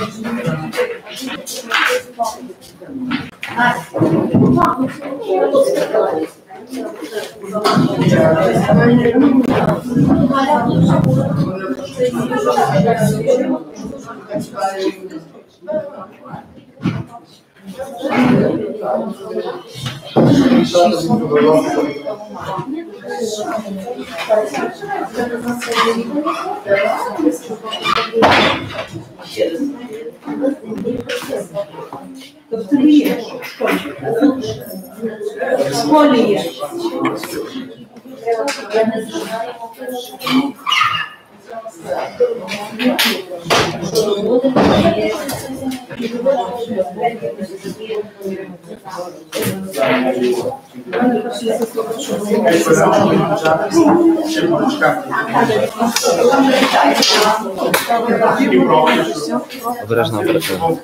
Тобто є в школі є. Обережно, обережно.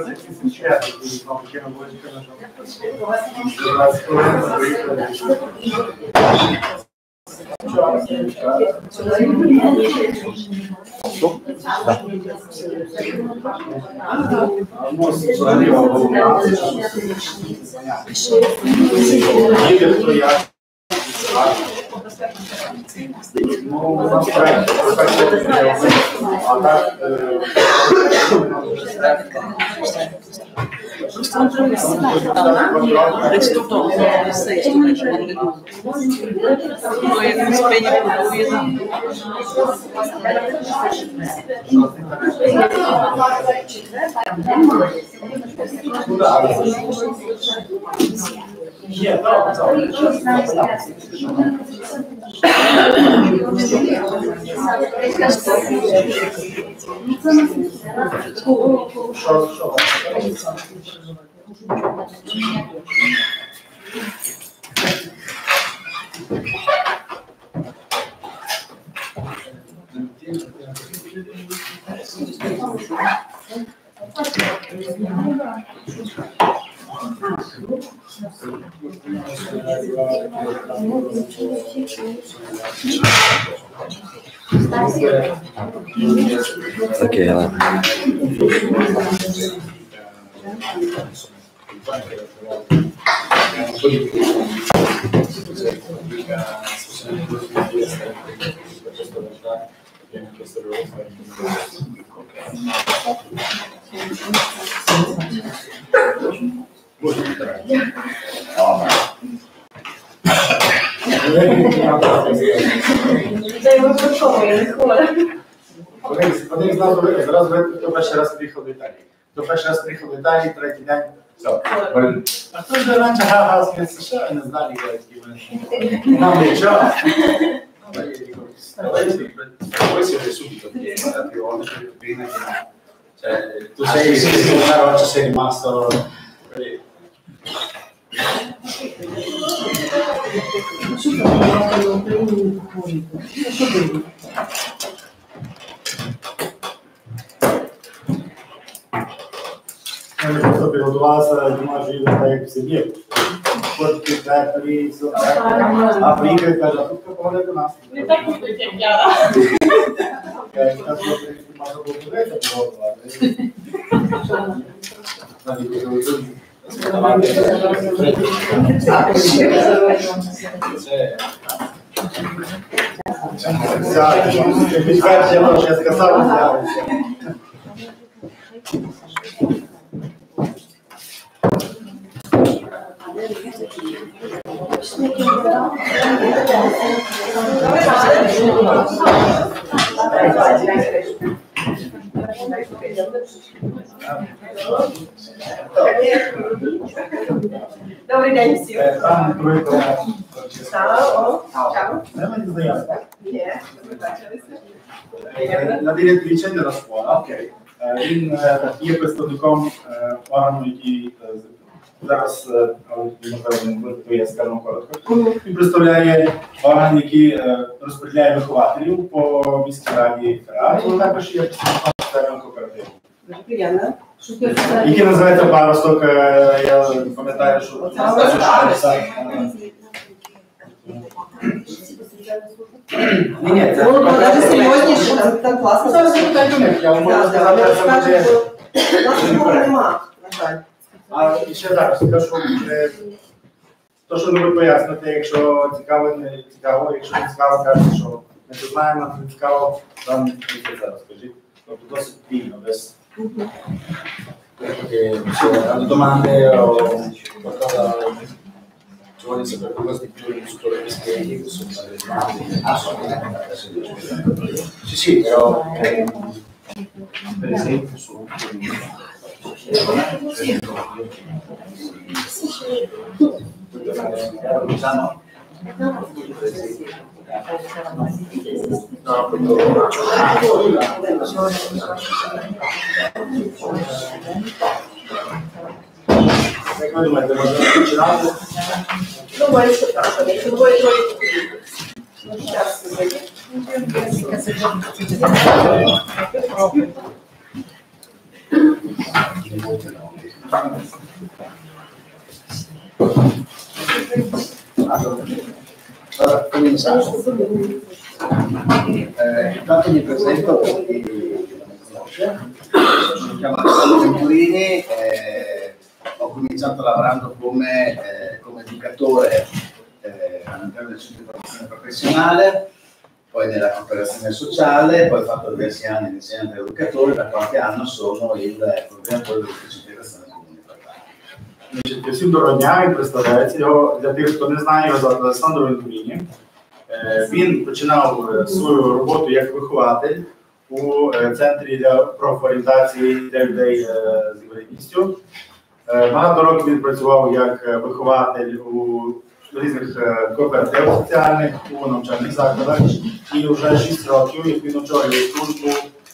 Окей, ладно. Один з нас зразу хто перший раз приїхав до Італії. Хто перший раз приїхав до Італії, третій день, все. А хто ж раніше гав з США, не знали, які нам не час. Poi siete subito pieni, la prima volta che vieni, cioè tu sei una roccia, sei rimasto Просто приготувалася, думаю, що їде так, як сидів. Фотки, теплі, а приїхали, каже, а тут погода до нас. Не так будуть, як я. Я кажу, що можна було подивитися, погодувати. Підтвердження, що я сказав, Добрий день всім. Ciao. La direttrice della scuola, ok. Він є представником органу, який зараз, напевно, я скажу коротко. Він представляє орган, який розподіляє вихователів по міській раді ФРА, і також є представником соціального кооперативу. Який називається «Паросток», я пам'ятаю, що ні, це навіть серйозніше, там класно. Я можу сказати, це буде Нема, на жаль. А ще зараз скажу, то, що ви поясните, якщо цікаво, не цікаво, якщо не цікаво, кажете, що не знаємо, нам не цікаво, там не зараз скажіть. Тобто dosить вільно, без... Perché hanno domande o qualcosa ci vuole sapere qualcosa di più su quello che spieghi, su le domande? Sì, sì, però per esempio su Come domande, можна починати? Ну, бачите, так, якщо двоє троє, ну, зараз сьогодні. Allora, cominciamo. Intanto mi presento per chi non mi conosce. Sono chiamato Carlo Venturini, ho cominciato lavorando come educatore all'interno del centro di formazione professionale, poi nella cooperazione sociale, poi ho fatto diversi anni di insegnante educatore, da qualche anno sono il coordinatore dell'ufficio integrazione comunitaria. Всім доброго дня, він представляється його. Для тих, хто не знає, його звати Олександр Вентуріні. Він починав свою роботу як вихователь у центрі для профорієнтації для людей з інвалідністю. Багато років він працював як вихователь у різних кооперативах соціальних, у навчальних закладах. І вже 6 років, як він очолює службу,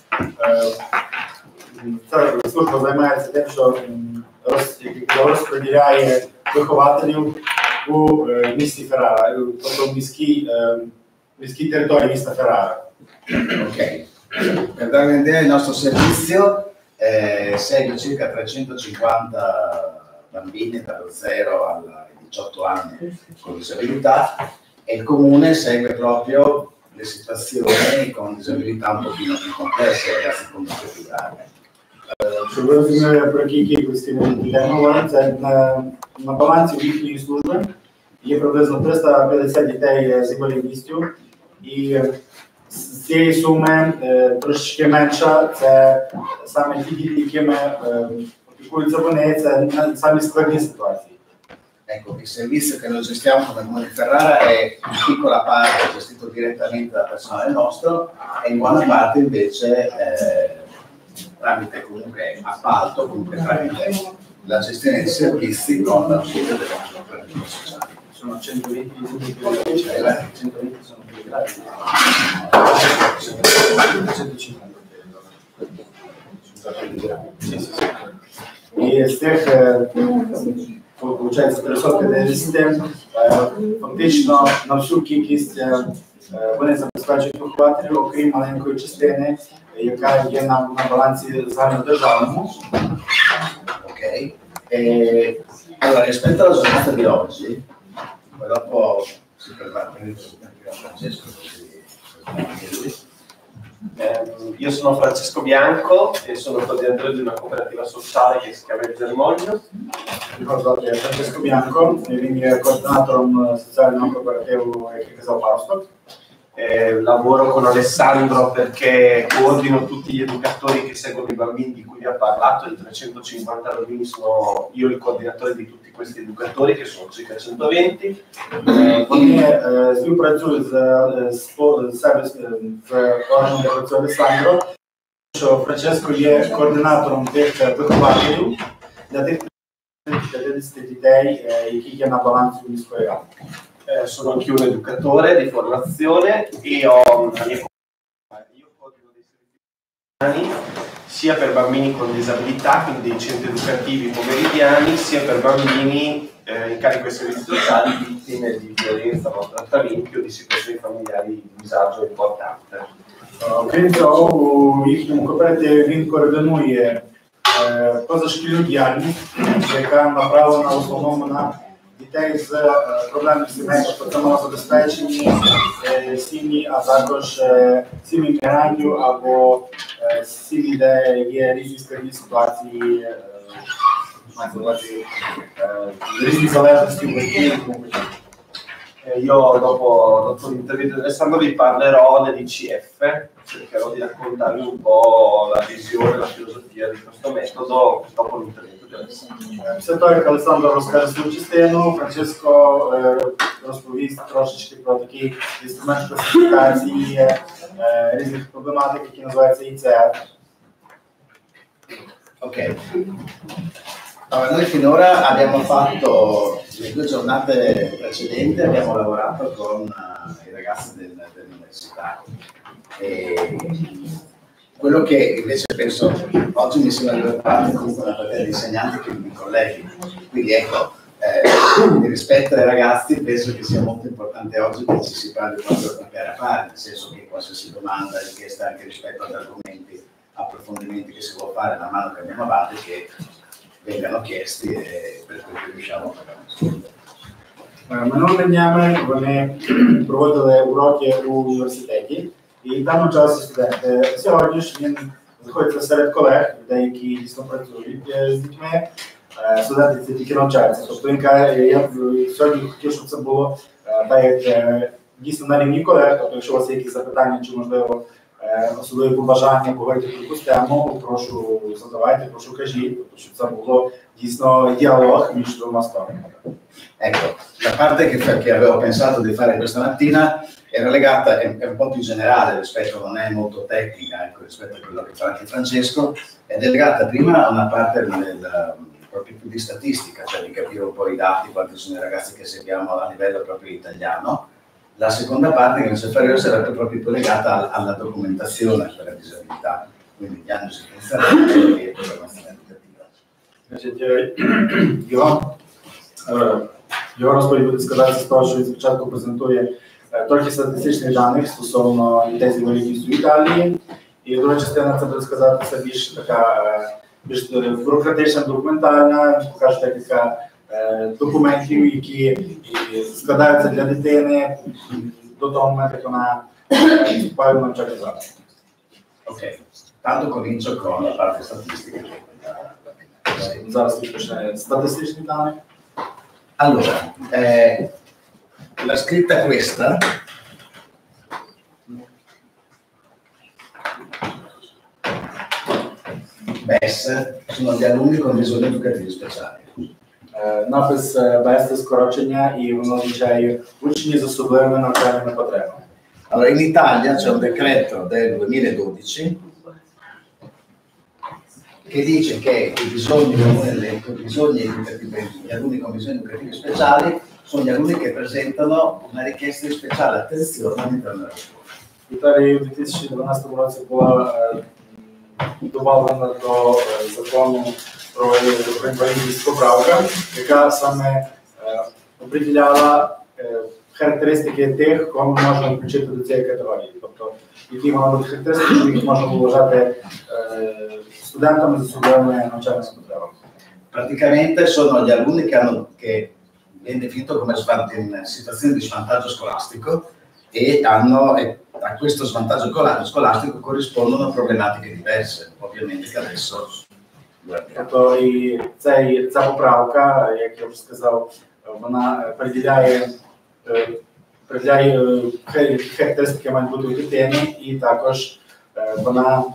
ця служба займається тим, що розподіляє вихователів у місті Феррара, тобто в міській території міста Феррара. Ok, per dare un'idea il nostro servizio segue circa 350 bambini dallo 0 ai 18 anni con disabilità e il comune segue proprio le situazioni con disabilità un pochino più complesse, ragazzi con disabilità. Щоб ви розуміли, про які кількості ми йдемо говорити, це на балансі їхньої служби є приблизно 350 дітей з інвалідністю, і з цієї суми трошки менша, це саме ті діти, якими опікуються вони, це самі складні ситуації. Ecco, il servizio che noi gestiamo come Comune di Ferrara è in piccola parte gestito direttamente dal personale nostro e in buona parte invece tramite comunque appalto, comunque tramite la gestione dei servizi con la scelta delle cooperative sociali. Sono 120 120 sono più grandi. 150. І з тих, виходить, 350, фактично на всю кількість вони забезпечують вихователів, окрім маленької частини, яка є на балансі загальнодержавному. Ok. Allora, rispetto alla giornata di oggi, poi dopo si prepara Francesco. Io sono Francesco Bianco e sono coordinatore di una cooperativa sociale che si chiama Il Germoglio. Рикардові Франциско Б'янко, він є координатором соціального кооперативу, який казав Паусток. Lavoro con Alessandro perché coordino tutti gli educatori che seguono i bambini di cui vi ha parlato, i 350 bambini sono io il coordinatore di tutti questi educatori che sono circa 120. Вони співпрацюють з органом, де працює Алессандро, що Франческо є координатором тих вихователів для тих 50 дітей, які є на балансі міської ради. Sono anche un educatore di formazione e ho la mia io coordino dei servizi sia per bambini con disabilità, quindi dei centri educativi pomeridiani, sia per bambini in carico ai servizi sociali vittime di violenza, maltrattamenti o di situazioni familiari di disagio importante. Крім цього, у їхньому кооперативі він координує позашкільну діяльність, яка направлена в основному на дітей з проблемних сімей, що це малозабезпечені сім'ї, а також сім'ї мігрантів або сім'ї, де є різні складні ситуації, різні залежності у батьків і тому подібне. Io dopo l'intervento di Alessandro vi parlerò dell'ICF, cercherò di raccontarvi un po' la visione, la filosofia di questo metodo dopo l'intervento di Alessandro. Після того, як Олександр розкаже свою частину, Франческо розповість трошечки про такий інструмент класифікації різних проблематик, які називаються ICF. Ok. Allora, noi finora abbiamo fatto le 2 giornate precedenti, abbiamo lavorato con i ragazzi dell'università. E quello che invece penso oggi mi sembra importante comunque da parte degli insegnanti che i colleghi. Quindi ecco, il rispetto ai ragazzi penso che sia molto importante oggi che ci si parli proprio da pari a pari, nel senso che qualsiasi domanda, richiesta anche rispetto agli argomenti, approfondimenti che si vuole fare man mano che andiamo avanti, che vengano chiesti e per cui riusciamo a fare. Минулими днями вони проводили уроки у університеті, і там навчалися студенти. Сьогодні ж він знаходиться серед колег, людей, які дійсно працюють з дітьми. Студенти це тільки навчаються. Тобто він каже, я сьогодні хотів, щоб це було так, як дійсно на рівні колег. Тобто, якщо у вас є якісь запитання, чи можливо особливі побажання поговорити про якусь тему, прошу задавайте, прошу кажіть, тобто, щоб це було дійсно діалог між двома сторонами. Ecco, la parte che avevo pensato di fare questa mattina era legata, è un po' più generale rispetto, non è molto tecnica, ecco, rispetto a quello che fa anche Francesco, ed è legata prima a una parte proprio più di statistica, cioè di capire un po' i dati, quanti sono i ragazzi che seguiamo a livello proprio italiano. La seconda parte che non si fa sarà proprio più legata alla documentazione per la disabilità, quindi diagnosi funzionale e programmazione educativa. Його розповідь буде складатися з того, що він спочатку презентує трохи статистичних даних стосовно дітей з інвалідністю в Італії, і друга частина це буде сказатися більш така, більш бюрократична, документальна, покаже декілька документів, які складаються для дитини до того моменту, як вона вступає в навчальний заклад. Ok, tanto comincio con la parte statistica. Зараз почне статистичні дані. Allora, la scritta questa BES sono gli alunni con bisogni educativi speciali. Напис БЕС – це скорочення, і воно означає учні з особливими навчальними потребами. Allora, in Italia c'è un decreto del 2012 che dice che i bisogni educativi, gli alunni con bisogni educativi speciali sono gli alunni che presentano una richiesta di speciale attenzione all'interno della scuola. В Італії у 2012 році була добавлена до закону про інвалідність поправка, яка саме определяла характеристики тих, кого ми можемо включити до цієї категорії. Тобто, які мають бути характеристики, що їх можна було вважати студентами з особливими навчальними потребами. Praticamente sono gli alunni che viene definito come in situazione di svantaggio scolastico e a questo svantaggio scolastico corrispondono problematiche diverse, ovviamente che adesso Тобто і ця поправка, як я вже сказав, вона приділяє характеристики мають бути у дитини, і також вона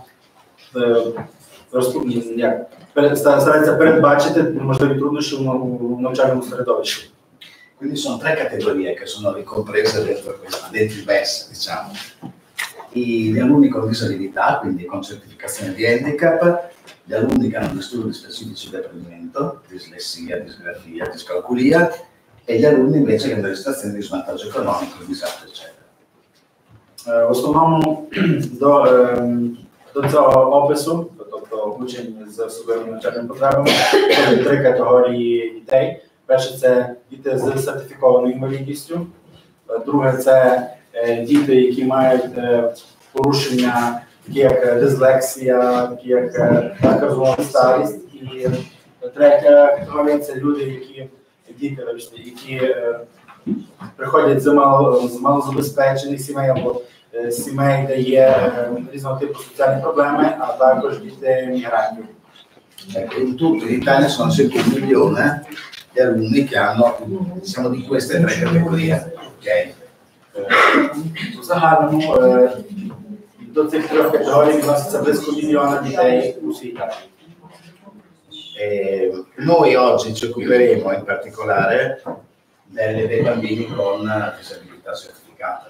старається передбачити можливі труднощі у навчальному середовищі. Quindi sono 3 categorie che sono ricomprese dentro il BES, diciamo. Gli alunni con disabilità, quindi con certificazione di handicap, gli alunni che hanno disturbi specifici di apprendimento, dislessia, disgrafia, discalculia, e gli alunni invece che hanno delle situazioni di svantaggio economico, disagio, eccetera. В основному до цього опису, тобто учень з особливими навчальними потребами, є 3 категорії дітей. Перше – це діти з сертифікованою інвалідністю. Друге – це діти, які мають порушення, такі як дислексія, такі як розумова старість. І третя категорія – це люди, які діти, які приходять з малозабезпечених сімей або сімей, де є різного типу соціальні проблеми, а також дітей-мігрантів. In tutto in Italia sono circa 1 milione di alunni che hanno, diciamo, di queste 3 categorie. Okay? У загальному до цих 3 категорій відноситься близько 1 мільйона дітей у всій Італії. Noi oggi ci occuperemo in particolare dei bambini con disabilità certificata.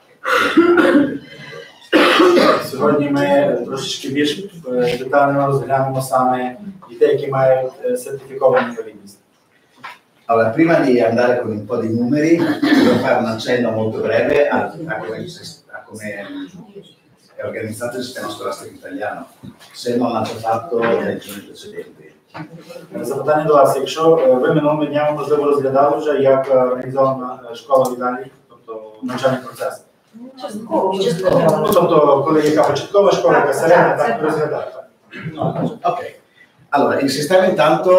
Сьогодні ми трошечки більш детально розглянемо саме дітей, які мають сертифіковану інвалідність. Allora, prima di andare con un po' di numeri, devo fare un accenno molto breve a come è organizzato il sistema scolastico italiano, se non l'hanno fatto nei giorni precedenti. Запитання до вас, якщо ви минулими днями, можливо, розглядали вже, як організована школа в Італії, тобто навчальний процес? Ну, тобто, коли яка початкова школа, яка середня, так розглядати. Ok, allora il sistema intanto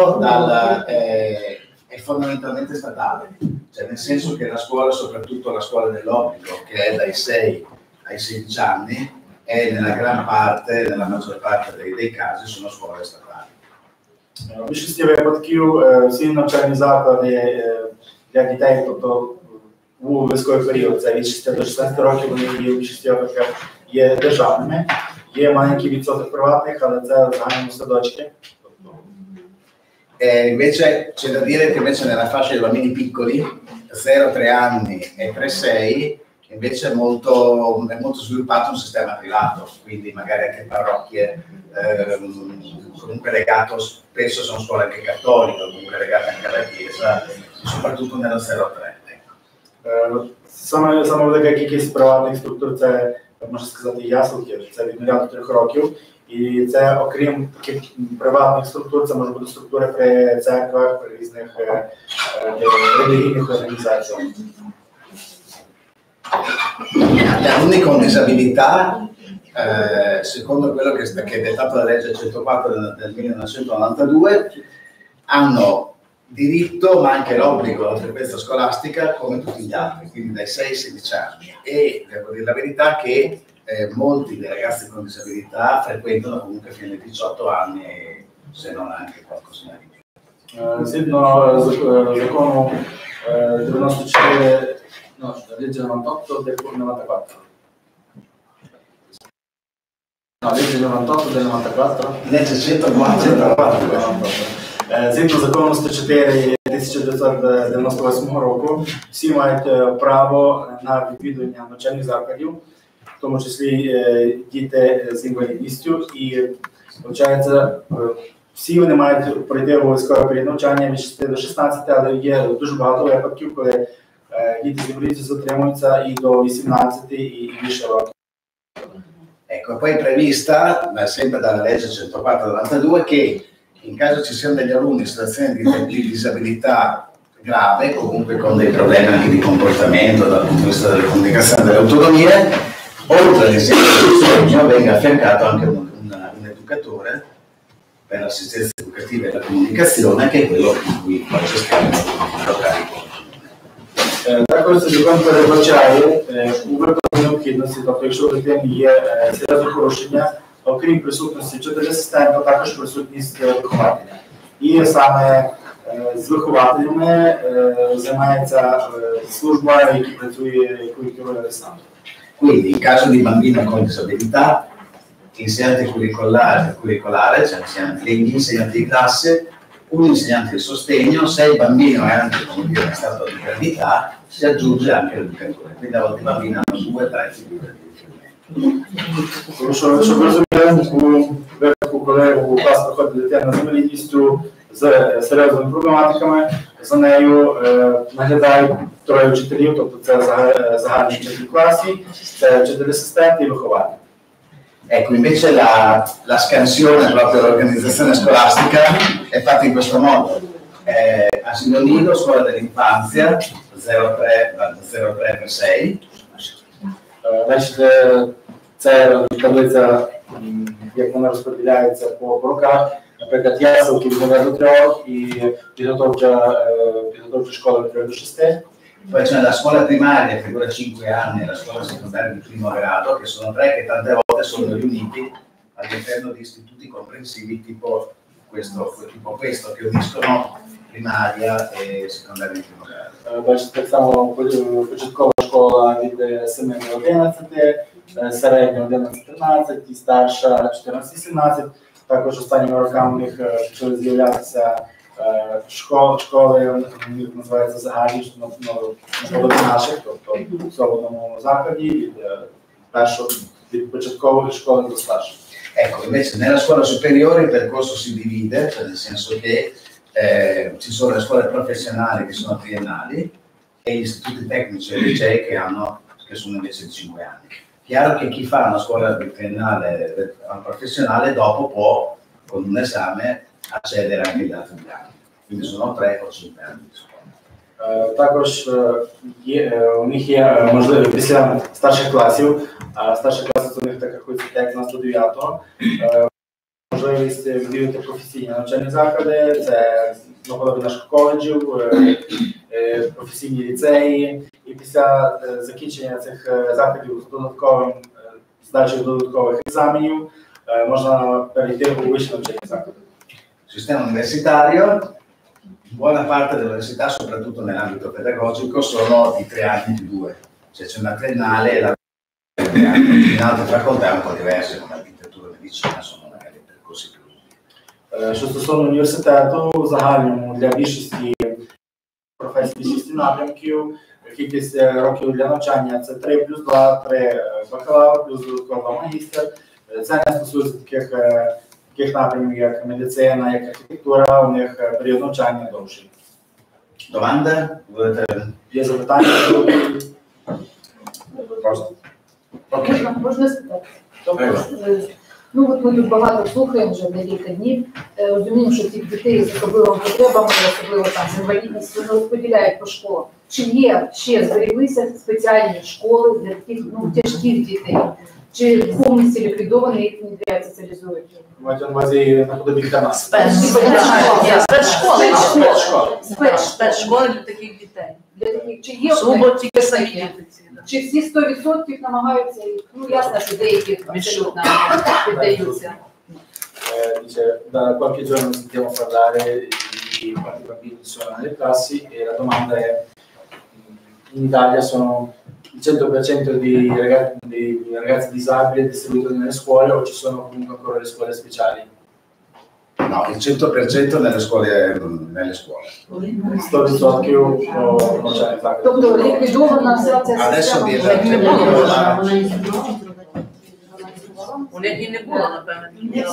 è fondamentalmente statale, cioè nel senso che la scuola, soprattutto la scuola dell'obbligo, che è dai 6 ai 16 anni, e nella gran parte, nella maggior parte dei casi, sono scuole statali. В більшості випадків всі навчальні заклади для дітей, тобто у військовий період, це від 6 до 16 років, вони є в більшості випадків є державними, є маленький відсоток приватних, але це загальні садочки. Invece c'è da dire che invece nella fascia dei bambini piccoli, 0-3 anni e 3-6, invece è molto sviluppato un sistema privato, quindi magari anche parrocchie, comunque legato, spesso sono scuole anche cattoliche, comunque legate anche alla Chiesa, soprattutto nello 0-3. Саме велика кількість приватних структур, це, можна сказати, ясла, це від 0 до 3 років. І це, окрім таких приватних структур, це може бути структури при церквах, при різних релігійних організаціях. Gli alunni con disabilità, secondo quello che è dettato dalla legge 104 del 1992, hanno diritto ma anche l'obbligo alla frequenza scolastica come tutti gli altri, quindi dai 6 ai 16 anni. E devo dire la verità che molti dei ragazzi con disabilità frequentano comunque fino ai 18 anni, se non anche qualcosina di più. Згідно закону 94, legge 98 del 94. No, legge 98 del 94. Legge 104. Згідно закону 104 1998 року, всі мають право на відвідування навчальних закладів, в тому числі діти з інвалідністю, і, виходить, всі вони мають пройти обов'язкове період навчання від 6 до 16, але є дуже багато випадків, коли діти з інвалідністю затримуються і до 18 і більше років. Ecco, poi è prevista, sempre dalla legge 104/92, che in caso ci siano degli alunni in situazione di disabilità grave, comunque con dei problemi anche di comportamento dal punto di vista delle comunicazioni e delle autonomie, oltre all'insegnamento del sostegno venga affiancato anche un educatore per l'assistenza educativa e la comunicazione, che è quello in cui poi c'è scambio locali. Також цей закон передбачає у випадку необхідності, тобто якщо у дитини є серйозне порушення, окрім присутності вчителя-асистента, також присутність вихователя. І саме з вихователями займається служба, яка працює, якою керує Олександр. Quindi in caso di bambino con disabilità, insegnante curricolare, cioè gli insegnanti di classe, un insegnante di sostegno, se il bambino è anche, come dire, in stato di gravità, si aggiunge anche l'educatore. Quindi a volte i bambini hanno 2-3 figure di riferimento. Тому що, щоб розуміти, у випадку, коли у клас проходить дитина з інвалідністю, з серйозними проблематиками, за нею наглядають 3 вчителів, тобто це загальний вчитель в класі, це вчитель-асистент і вихователь. Ecco, invece la scansione proprio dell'organizzazione scolastica è fatta in questo modo. Asilo nido, scuola dell'infanzia, 0-3 Далі це таблиця, як вона розподіляється по роках. Наприклад, яселки від 0 до 3 і підготовча підготовчої школи від 3 до 6. Poi c'è la scuola primaria che dura 5 anni e la scuola secondaria di primo grado, che sono 3 che tante volte sono riuniti all'interno di istituti comprensivi tipo questo che uniscono primaria e secondaria di primo grado. Бачите, так само початкова школа від 7 до 11, середня 11-13 і старша 14-17. Також останніми роками у них почали з'являтися школи, у них називаються загальні, наполовину наших, тобто в цьому закладі від початкової школи до старшої. Ecco, invece nella scuola superiore il percorso si divide, cioè nel senso che ci sono le scuole professionali che sono triennali e gli istituti tecnici e licei che sono invece di 5 anni. Chiaro che chi fa una scuola triennale professionale dopo può, con un esame, accedere anche agli altri anni. Quindi sono 3 o 5 anni di scuola. Також у них є можливість після старших класів, а старші класи у них так рахується як на 109-го, можливість відвідувати професійні навчальні заклади, це наполовина наших коледжів, професійні ліцеї, і після закінчення цих закладів з здачею додаткових екзаменів можна перейти у вищі навчальні заклади. Sistema universitario, buona parte delle università, soprattutto nell'ambito pedagogico, sono di 3 anni più 2. Cioè c'è una triennale e la in altre facoltà è un po' diverse, come architettura e medicina, sono magari percorsi più lunghi. Що стосовно університету, в загальному для більшості професій, більшості напрямків, кількість років для навчання це 3 плюс 2, 3 бакалавр, плюс додатково магістр. Це не стосується таких напрямів, як медицина, як архітектура, у них період навчання довший. Domande? Є запитання? Можна спитати? Ну от ми тут багато слухаємо вже декілька днів. Розуміємо, що тих дітей з особливими потребами, особливо там з інвалідністю, не розподіляють по школам. Чи є ще зберіглися спеціальні школи для таких тяжких дітей? Чи повністю ліквідовані їх не соціалізують? Маєте на увазі наподобі для Спецшколи для таких дітей. Чи є чи всі 100% намагаються, ну ясно, що деякі абсолютно піддаються. Da qualche giorno sentiamo parlare di quanti bambini sono nelle classi e la domanda è: in Italia sono il 100% di ragazzi disabili distribuiti nelle scuole o ci sono comunque ancora le scuole speciali? No, il 100% nelle scuole. 100% non c'è in Тобто ліквідована вся ця Adesso система. У них і не було, напевно.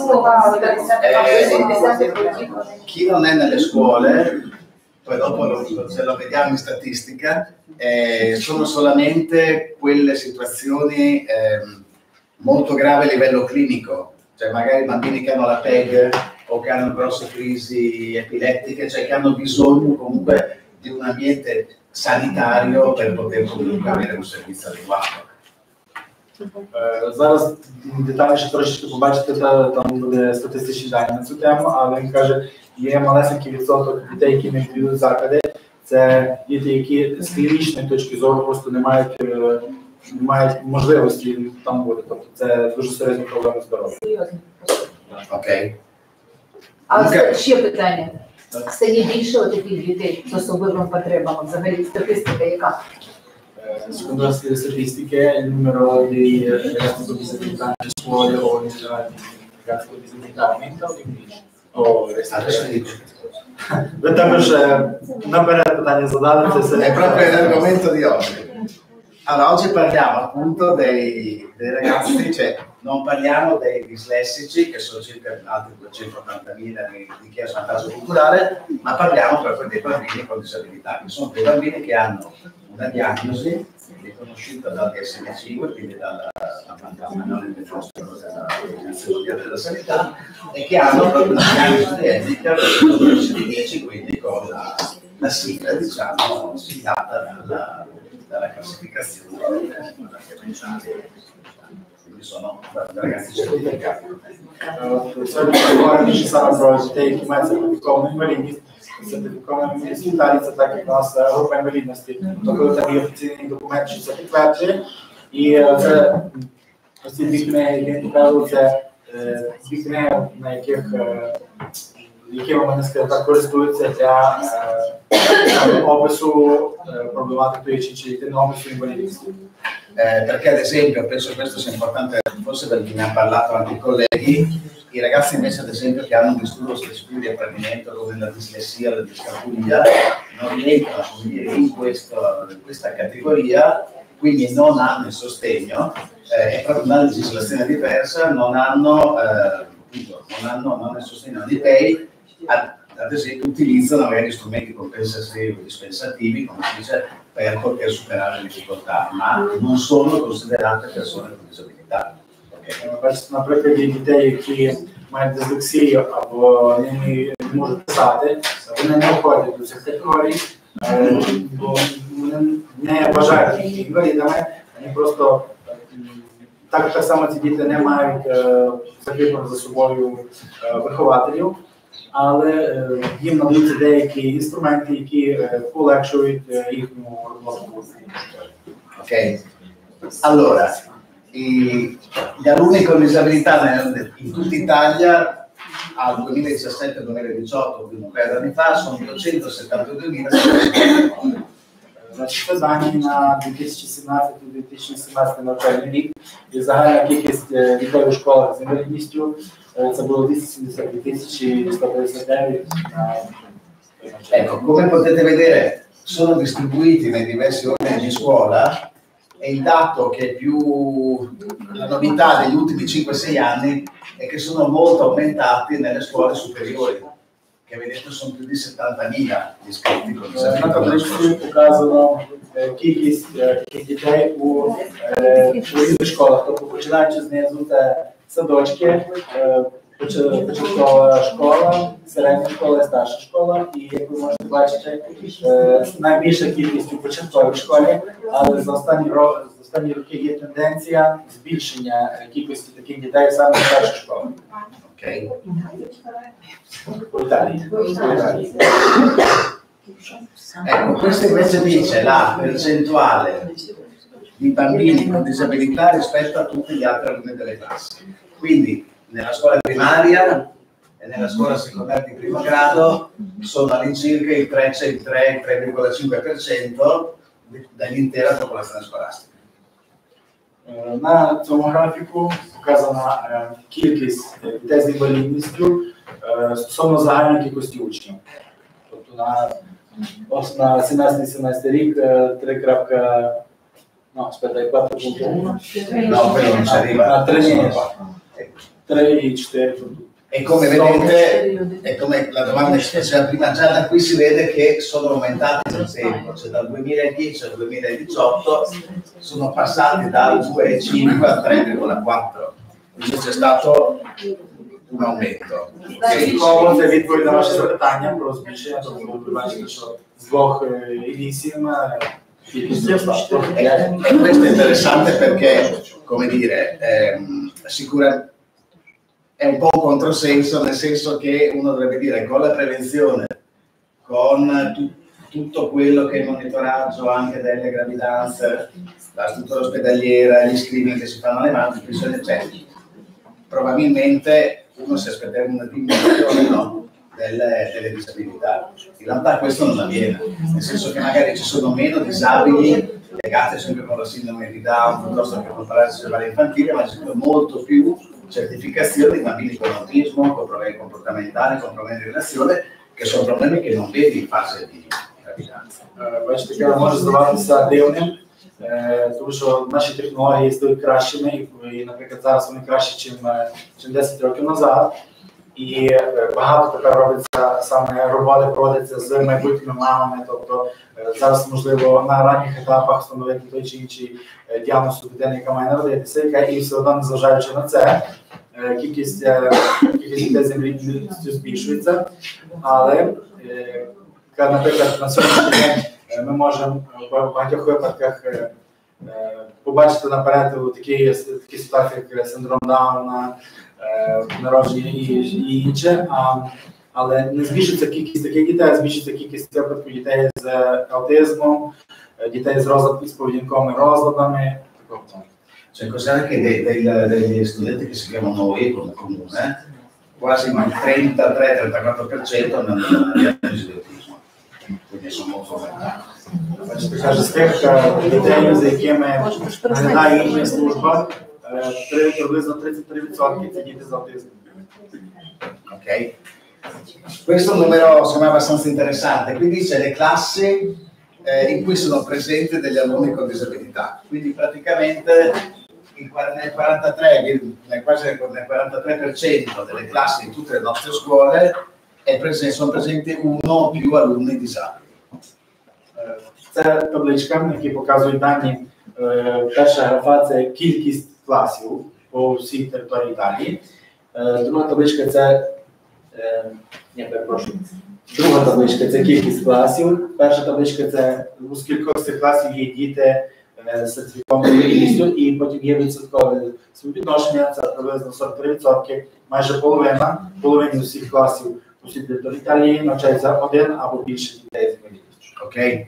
Chi non è nelle scuole, poi dopo se lo vediamo in statistica, sono solamente quelle situazioni molto gravi a livello clinico, cioè magari bambini che hanno la PEG o che hanno grosse crisi epilettiche, cioè che hanno bisogno comunque di un ambiente sanitario per poter comunque avere un servizio adeguato. Зараз детальніше трошечки побачите, там буде статистичні дані на цю тему, але він каже, є малесенький відсоток дітей, які не відвідують заклади. Це діти, які з клінічної точки зору просто не мають можливості там бути. Тобто це дуже серйозні проблеми здоров'я. Ok. А ще питання. Стає більше таких дітей з особливими потребами? Взагалі статистика яка? Secondo le statistiche, il numero di ragazzi con disabilità nelle scuole o in generale di ragazzi con disabilità aumenta o diminuisce? O resta Ви також наперед питання задали, це все. È proprio l'argomento di oggi. Allora, oggi parliamo appunto dei ragazzi, cioè non parliamo dei dislessici, che sono circa altri 280.000 di chi ha svantaggio culturale, ma parliamo proprio dei bambini con disabilità, che sono dei bambini che hanno una diagnosi riconosciuta dal DSM-5, quindi dalla manuale del nostro della sanità, e che hanno proprio una diagnosi di handicap del 10, quindi con la sigla, diciamo, stilata dalla classificazione mentale. Quindi sono ragazzi certificati. Сьогодні говоримо саме про дітей, які мають сертифіковану інвалідність. сертифікованими інвентарі, це так як у нас група інвалідності. Тобто коли там є офіційний документ, що це підтверджує. І це ось ці дві книги, які показують, це дві книги, на якими вони, скажімо так, користуються для опису проблематики тої чи іншої, на опису інвалідності. Perché ad esempio, penso questo sia importante forse perché ne ha parlato anche i colleghi, i ragazzi invece ad esempio che hanno un disturbo specifico di apprendimento come la dislessia o la discalculia non rientrano in questa categoria, quindi non hanno il sostegno, è proprio una legislazione diversa, non hanno il sostegno dei PEI, ad esempio utilizzano magari strumenti compensativi o dispensativi, come si dice, per poter superare le difficoltà, ma non sono considerate persone con disabilità. Бачите, на прикладі дітей, які мають дислексію або не можуть писати, вони не входять до цих категорій, бо вони не вважають їх інвалідами, вони просто так само ці діти не мають закріплено за собою вихователів, але їм надаються деякі інструменти, які полегшують їхню роботу. Ok, allora, gli alunni con disabilità in tutta Italia al 2017-2018, quindi un paio di anni fa, sono 272.000. Значить, це дані на 2017-2017 навчальний рік, і загальна кількість дітей у школах з інвалідністю це було 272 159. Ecco, come potete vedere, sono distribuiti nei diversi ordini di scuola e il dato che è più la novità degli ultimi 5-6 anni è che sono molto aumentati nelle scuole superiori, che vedete sono più di 70.000 iscritti con На табличці показано кількість дітей у різних школах, тобто починаючи знизу, це садочки, початкова школа, середня школа і старша школа. І як ви можете бачити, найбільша кількість у початковій школі, але за останні роки є тенденція збільшення кількості таких дітей саме в старшій школі. Ok. У Італії. Ecco, questo invece dice la percentuale di bambini con disabilità rispetto a tutti gli altri alunni delle classi. Quindi nella scuola primaria e nella scuola secondaria di primo grado sono all'incirca il 3,5% dell'intera popolazione scolastica. На цьому графіку показана кількість дітей з інвалідністю стосовно загальної кількості учнів. Тобто на 17-17 рік 3,4. E come vedete, e come la domanda che si faceva prima, già da qui si vede che sono aumentati nel tempo, cioè dal 2010 al 2018 sono passati dal 2,5 al 3,4, quindi c'è stato un aumento. Це відповідь на ваше запитання про збільшення, тобто ви бачите, що з 2,8 кількість зросла. E questo è interessante perché, come dire, sicuramente è un po' un controsenso, nel senso che uno dovrebbe dire con la prevenzione, con tutto quello che è il monitoraggio anche delle gravidanze, la struttura ospedaliera, gli screening che si fanno alle mamme, cioè, probabilmente uno si aspetterebbe una diminuzione, no, delle disabilità. In realtà questo non avviene, nel senso che magari ci sono meno disabili legati sempre con la sindrome di Down piuttosto che con paralisi cerebrale infantile, ma ci sono molto più certificazioni di bambini con autismo, con problemi comportamentali, con problemi di relazione, che sono problemi che non vedi in fase di gravidanza. Бачите, таке може здаватися дивним, тому що наші технології стають кращими, і, наприклад, зараз вони кращі, ніж 10 років назад. І багато тепер робиться, саме роботи проводиться з майбутніми мамами, тобто зараз можливо на ранніх етапах встановити той чи інший діагноз у дитини, яка має народитися, і все одно, незважаючи на це, кількість дітей з інвалідністю збільшується, але, наприклад, на сьогоднішній день ми можемо в багатьох випадках побачити наперед такі ситуації, як синдром Дауна, народження і інше. А але не збільшиться кількість таких дітей, а збільшиться кількість випадків дітей з аутизмом, дітей з поведінковими розладами. Cioè, cos'è anche degli studenti che seguiamo noi come comune, quasi il 33-34% hanno diagnosi di autismo, quindi sono molto aumentati. Значить, каже, з тих дітей, з якими наглядає їхня служба, приблизно 33% це діти з аутизмом. Ok? Questo numero sembra abbastanza interessante, quindi c'è le classi in cui sono presenti degli alunni con disabilità, quindi praticamente nel 43% delle classi di tutte le nostre scuole sono presenti uno o più alunni disabili. Це табличка, які показують дані. Перша графа – це кількість класів по всій території Італії. Друга табличка – це друга табличка – це кількість класів. Перша табличка – це у скількох з цих класів є діти з сертифікованою рівністю, і потім є відсоткове співвідношення, це приблизно 43%, майже половина всіх класів у всій території Італії навчається один або більше дітей з інвалідністю. Ok?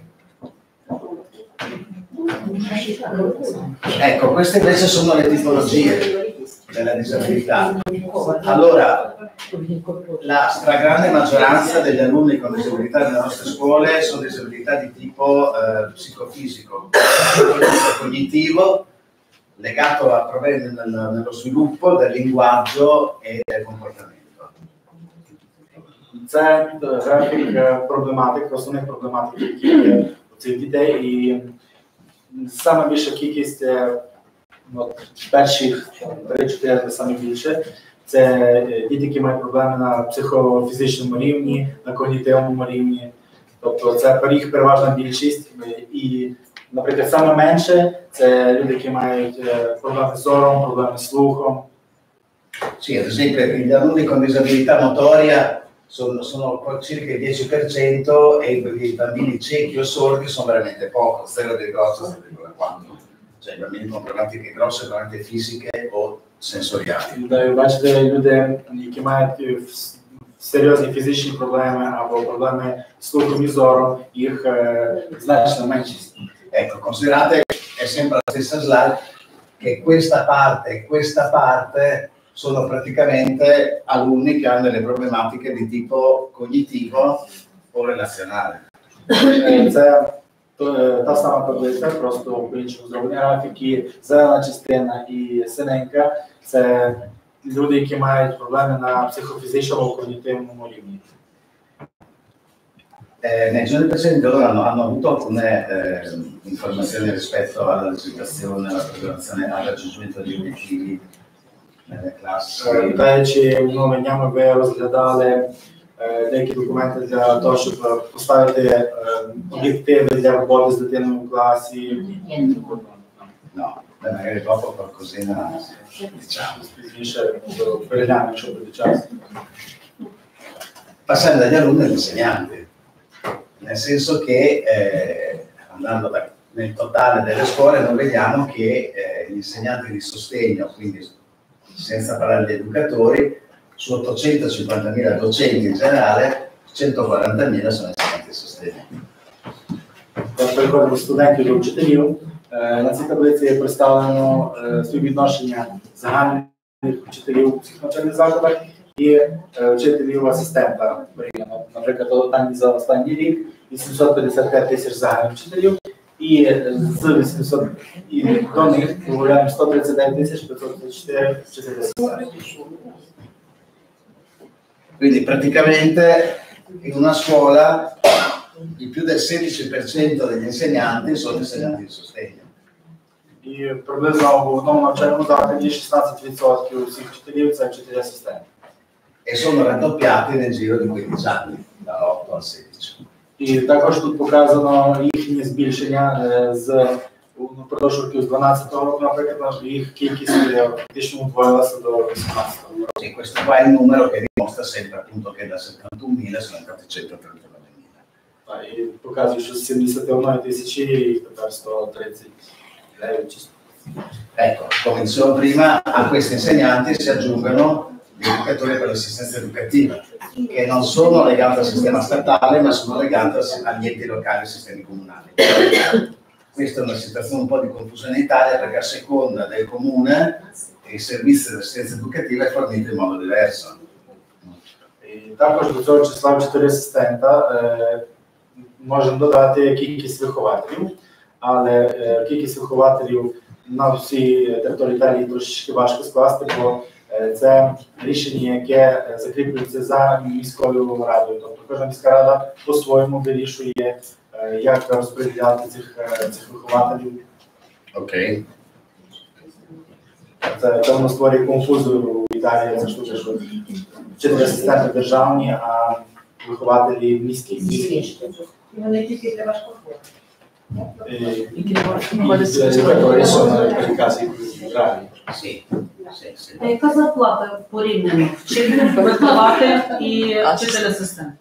Ecco, queste invece sono le tipologie della disabilità. Allora, la stragrande maggioranza degli alunni con disabilità nelle nostre scuole sono disabilità di tipo psicofisico, cognitivo, legato nello sviluppo del linguaggio e del comportamento. Це графік проблематик, основних проблематик, які є у цих дітей. І саме більша кількість, перші 3-4 саме більше, це діти, які мають проблеми на психофізичному рівні, на когнітивному рівні. Тобто це їх переважна більшість. І, наприклад, саме менше це люди, які мають проблеми з зором, проблеми з слухом. Sì, ad esempio gli alunni con disabilità motoria sono circa il 10% e i bambini ciechi o sordi sono veramente poco, 0,8-0,4. Cioè i bambini con problematiche grosse, problematiche fisiche o sensoriali. Бачите, люди, які мають серйозні фізичні проблеми або проблеми з слухом і зором, їх значна меншість. Ecco, considerate, è sempre la stessa slide, che questa parte sono praticamente alunni che hanno delle problematiche di tipo cognitivo o relazionale. Це та сама таблиця, просто по-іншому зроблені графіки. Зелена частина і синенька – це люди, які мають проблеми на психофізичному когнітивному рівні. Nei giorni precedenti loro hanno avuto alcune informazioni rispetto alla legislazione, alla programmazione, al raggiungimento di obiettivi nelle classi. Вітаючи минулими днями, ви розглядали деякі документи для того, щоб поставити об'єктиви для роботи з дитиною в класі. No, magari dopo qualcosina diciamo. Пізніше переглянемо, якщо буде час. Passando dagli alunni agli insegnanti, nel senso che andando nel totale delle scuole noi vediamo che gli insegnanti di sostegno, quindi senza parlare di educatori, su 850.000 docenti in generale, 140.000 sono insegnanti di sostegno. Переходимо до студентів, до вчителів. На цій таблиці представлено співвідношення загальних вчителів у всіх навчальних закладах і вчителів асистента. Наприклад, дані за останній рік 855 тисяч загальних вчителів і з 800 і до них додаємо 139 тисяч 534 вчителі асистентів. Quindi praticamente in una scuola il più del 16% degli insegnanti sono insegnanti di sostegno. І приблизно в одному навчальному закладі 16% всіх вчителів – це вчителі асистенти. E sono raddoppiati nel giro di 15 anni, da 8 al 16. І також тут показано їхнє збільшення впродовж років з 12-го року, наприклад, їх кількість фактично удвоїлася до 18-го року. E questo qua è il numero che dimostra sempre appunto che da 71.000 sono entrati 139.000. І показує, що з 71 тисячі їх тепер 139 чисто. Ecco, come dicevo prima, a questi insegnanti si aggiungono gli educatori per l'assistenza educativa, che non sono legati al sistema statale, ma sono legati agli enti locali e ai sistemi comunali. Questa è una situazione un po' di confusione in Italia, perché a seconda del comune il servizio di assistenza educativa è fornito in modo diverso. І також до цього числа вчителі асистента можемо додати кількість вихователів, але кількість вихователів на всій території Італії трошки важко скласти, бо це рішення, яке закріплюється за міською радою. Тобто кожна міська рада по-своєму вирішує, як розподіляти цих вихователів. Окей. Це воно створює конфузію в Італії, це штука, що вчителі асистенти державні, а вихователі міські. І вони тільки для важкохворих. Educatori sono per i casi più gravi. Sì, sì, sì. А яка зарплата порівняно вчитель, вихователь і вчитель-асистент?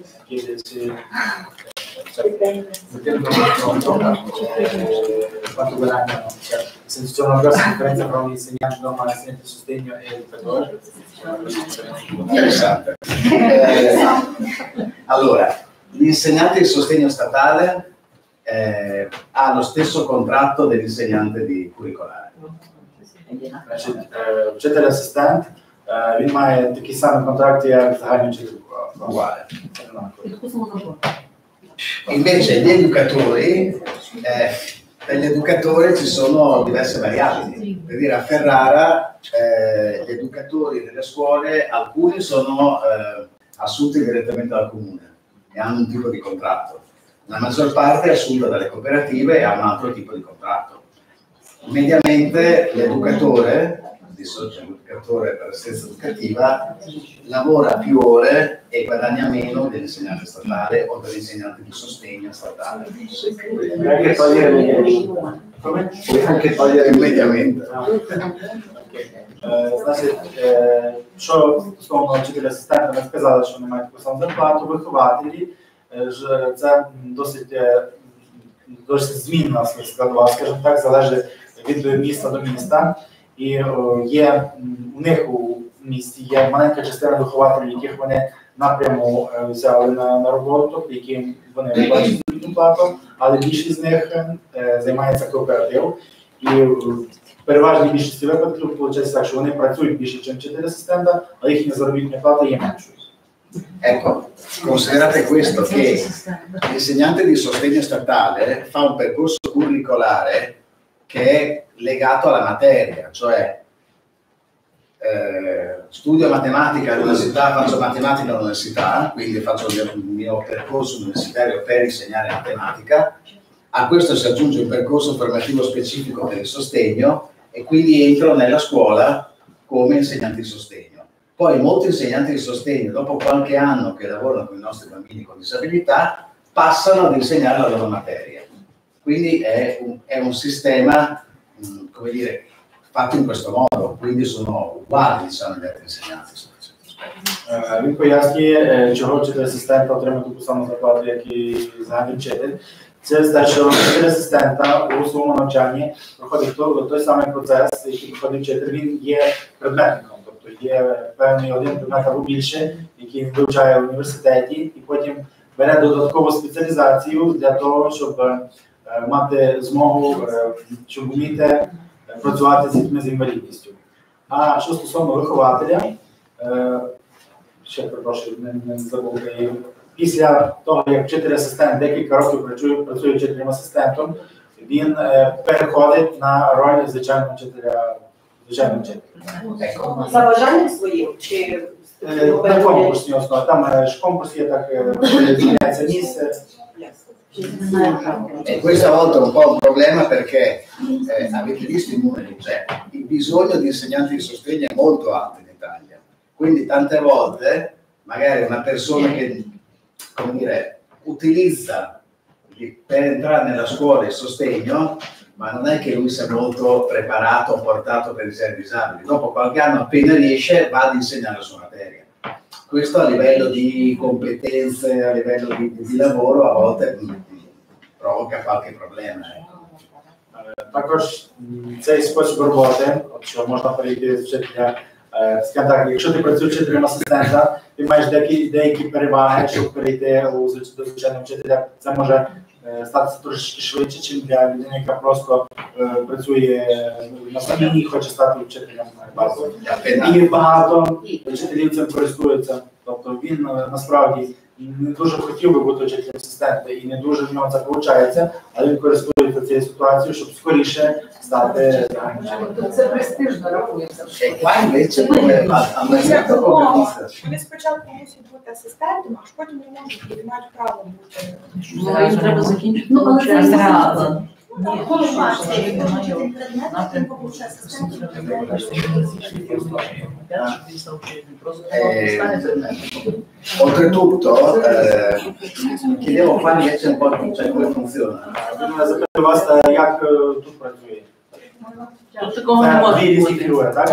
Mettendo in confronto quanto guadagnano, cioè, se c'è una grossa differenza tra un insegnante normale, insegnante di sostegno e educatore, c'è una grossa differenza. Interessante. Allora, l'insegnante di sostegno statale ha lo stesso contratto dell'insegnante di curricolare. Значить, вчитель асистент, він має такі самі контракти, як загальний вчитель. Uguale. Відкусимо зарплату. Invece gli educatori, per gli educatori ci sono diverse variabili. Per dire, a Ferrara gli educatori delle scuole, alcuni sono assunti direttamente dal comune e hanno un tipo di contratto. La maggior parte è assunta dalle cooperative e ha un altro tipo di contratto. Mediamente l'educatore, l'educatore per assistenza educativa, lavora più ore e guadagna meno dell'insegnante statale o dell'insegnante di sostegno statale. Puoi anche togliere come? Puoi anche togliere Mediamente. Значить, що стосовно вчителя асистента, ми сказали, що не мають таку саму зарплату, вихователі, це досить змінна складова, скажімо так, залежить від міста до міста. І є у них у місті є маленька частина вихователів, яких вони напряму взяли на роботу, тобто які вони виплачують заробітну плату, але більшість з них займається кооператив. І в переважній більшості випадків виходить так, що вони працюють більше, ніж вчитель асистента, але їхня заробітна плата є меншою. Ecco, considerate questo, che l'insegnante di sostegno statale fa un percorso curricolare che è legato alla materia, cioè studio matematica all'università, faccio matematica all'università, quindi faccio il mio percorso universitario per insegnare matematica. A questo si aggiunge un percorso formativo specifico per il sostegno e quindi entro nella scuola come insegnante di sostegno. Poi molti insegnanti di sostegno, dopo qualche anno che lavorano con i nostri bambini con disabilità, passano ad insegnare la loro materia. Quindi è un sistema, come dire, fatto in questo modo, quindi sono uguali, diciamo, gli altri insegnanti. Він пояснює, чого вчитель асистента отримує таку саму зарплату, як і загальний вчитель. Це те, що вчитель асистента у своєму навчанні проходить той самий процес, який проходить вчитель. Він є предметником, тобто є певний один предмет або більше, який він вивчає в університеті, і потім бере додаткову спеціалізацію для того, щоб мати змогу, щоб вміти працювати з дітьми з інвалідністю. А що стосовно вихователя, ще перепрошую, не забув, після того, як вчитель-асистент декілька років працює вчителем-асистентом, він переходить на роль звичайного вчителя. За бажанням своїм чи На конкурсній основі. Там ж конкурс є так, зміняється місце. E questa volta è un po' un problema perché avete visto i numeri, cioè il bisogno di insegnanti di sostegno è molto alto in Italia, quindi tante volte magari una persona che, come dire, utilizza per entrare nella scuola il sostegno, ma non è che lui sia molto preparato o portato per i disabili. Dopo qualche anno appena riesce va ad insegnare la sua materia. Questo a livello di competenze, a livello di lavoro a volte provoca qualche problema. Також цей спосіб роботи, що можна перейти з вчителя Скажімо так, якщо ти працюєш вчителем асистента, ти маєш деякі переваги, щоб перейти до звичайного вчителя. Це може статися трошечки швидше, ніж для людини, яка просто працює на самі і хоче стати вчителем базовим. І багато вчителів цим користуються. Тобто він насправді не дуже хотів би бути вчителем асистента і не дуже в нього це виходить, але він користується цією ситуацією, щоб скоріше стати. Це престижно рахується. Вони спочатку мусять бути асистентом, а потім не можуть і не мають права бути. Ну, їм треба закінчити. Ну, але це не рада. Oltretutto, chiedevo qua invece un po' cioè, come funziona. Запитую вас, як тут працює. Тут такого не може Дві різні бути. фігури, так?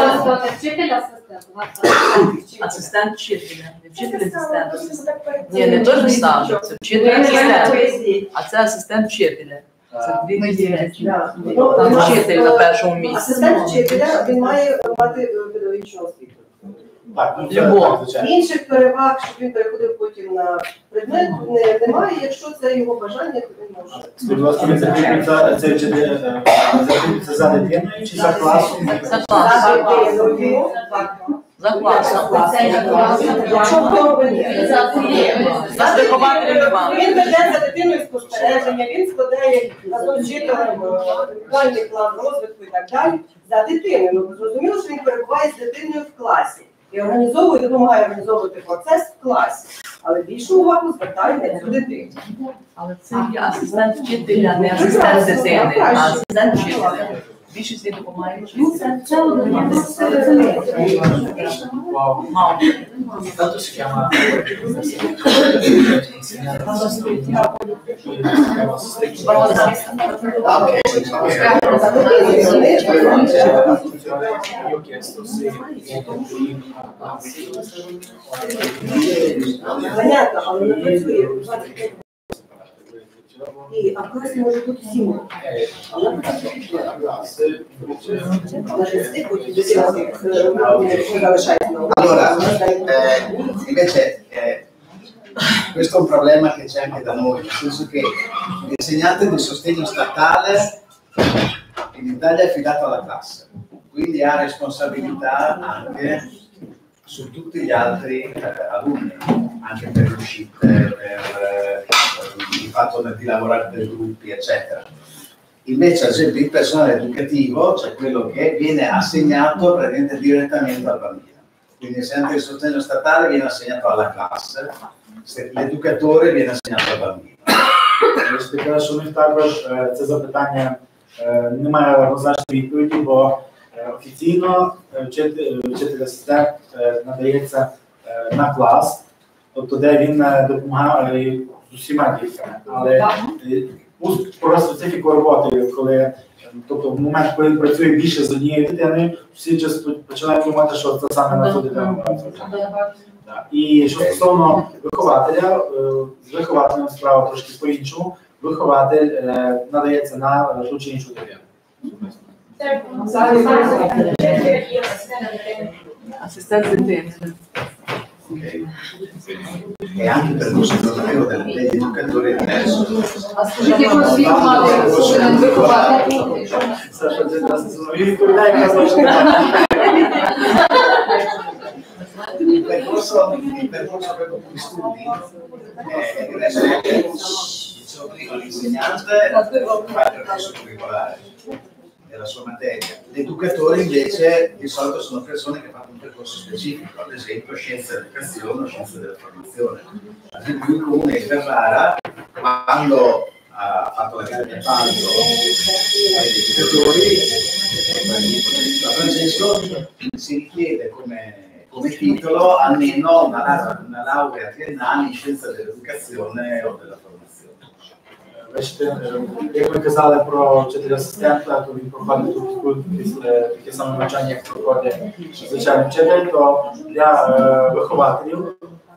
Асистент вчителя. Не вчитель асистент. Ні, не той же саме. Це вчитель асистент. А це асистент вчителя. Це дві різні речі. Там вчитель на першому місці. Асистент вчителя, він має мати педагогічну освіту. Так, ну, Любов. так, звичайно. Інших переваг, щоб він переходив потім на предмет, немає. Якщо це його бажання, то він може. Скажіть, будь ласка, він закріпиться, цей вчитель закріпиться за дитиною чи за класом? За класом. За класом. Якщо вдома ні. За вихователем немає. Він веде за дитиною спостереження, він складає разом з вчителем планний план розвитку і так далі. За дитиною. Ну, зрозуміло, що він перебуває з дитиною в класі і організовує, допомагає організовувати процес в класі. Але більшу увагу звертає на цю дитину. Але це є асистент вчителя, не асистент дитини, а асистент вчителя. Більшість їй допомагає вчителя. Мало. Tanto si chiama io ho chiesto se Понятно, але не працює. І, а в класі може бути 7. Allora, invece questo è un problema che c'è anche da noi, nel senso che l'insegnante di sostegno statale in Italia è affidato alla classe, quindi ha responsabilità anche su tutti gli altri alunni, anche per le uscite, per il fatto di lavorare per gruppi, eccetera. Invece, ad esempio, il personale educativo, cioè quello che viene assegnato praticamente direttamente al bambino. Quindi l'insegnante di sostegno statale viene assegnato alla classe, l'educatore viene assegnato al bambino. Що в них також це запитання немає однозначної відповіді, бо офіційно вчитель-асистент надається на клас, тобто де він допомагає з усіма дітками. Але про специфіку роботи, коли, тобто в момент, коли він працює більше з однією дитиною, всі починають думати, що це саме на ту дитину працює. І що стосовно вихователя, з вихователем справа трошки по-іншому, вихователь надається на ту чи іншу дитину. Асистент дитини. E anche per questo davvero degli educatori diversi. А скажіть, яку освіту мати вихователь? Саша, це він відповідає на ваше питання. Il percorso proprio di studi deve essere, dicevo prima, l'insegnante fa il percorso curricolare della sua materia. L'educatore invece di solito sono persone che fanno un percorso specifico, ad esempio scienze dell'educazione o scienze della formazione. Ad esempio il comune di Ferrara, quando ha fatto la gara di appalto ai educatori, da Francesco si richiede come titolo almeno una laurea triennale in scienza dell'educazione o della formazione. Бачите, як ви казали про вчителя-асистента, то він проходить тут таке саме навчання, як проходить звичайний вчитель, то для вихователів,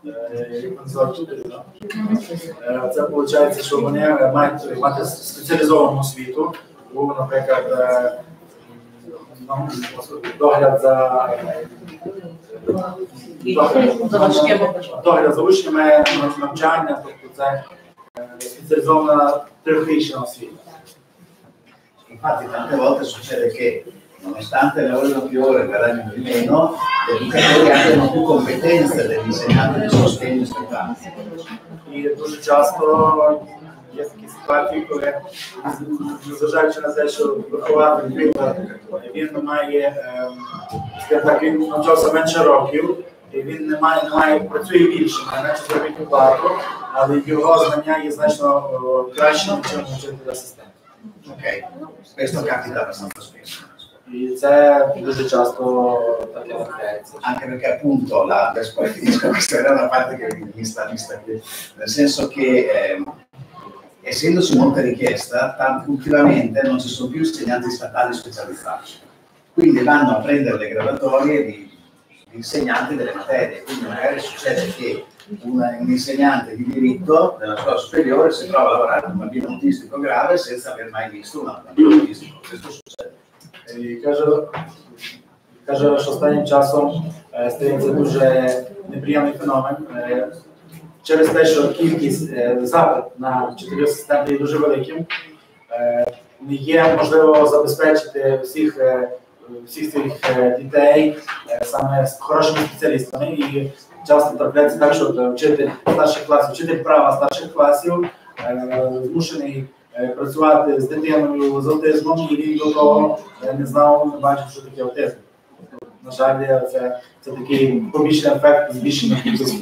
це виходить, що вони мають мати спеціалізовану освіту, бо, наприклад, догляд за учнями, навчання, тобто це спеціалізована трьохрічна освіта. Infatti tante volte succede che nonostante lavorino più ore e guadagnino di meno, gli educatori abbiano più competenze degli insegnanti di sostegno statale. І дуже часто є такі ситуації, коли, незважаючи на те, що вихователь він має, так, він навчався менше років, і він не працює більше, не менше заробітну плату, але його знання є значно краще, ніж вчитель асистент. Ok, questo capita abbastanza spesso. І це дуже часто так і трапляється. Anche perché appunto adesso poi finisco, questa era una parte che mi sta qui, nel senso che essendoci molta richiesta, ultimamente non ci sono più insegnanti statali specializzati, quindi vanno a prendere le graduatorie di insegnanti delle materie, quindi magari succede che un insegnante di diritto della scuola superiore si trova a lavorare con un bambino autistico grave senza aver mai visto un bambino autistico, questo succede. І каже, що останнім часом стається дуже неприємний феномен. Через те, що кількість запит на вчителів асистентів є дуже великим, не є можливо забезпечити всіх цих дітей саме з хорошими спеціалістами. І часто трапляється так, що вчитель старших класів, вчитель права старших класів змушений працювати з дитиною з аутизмом, і він до того не знав, не бачив, що таке аутизм. На жаль, це такий побічний ефект збільшення кількості.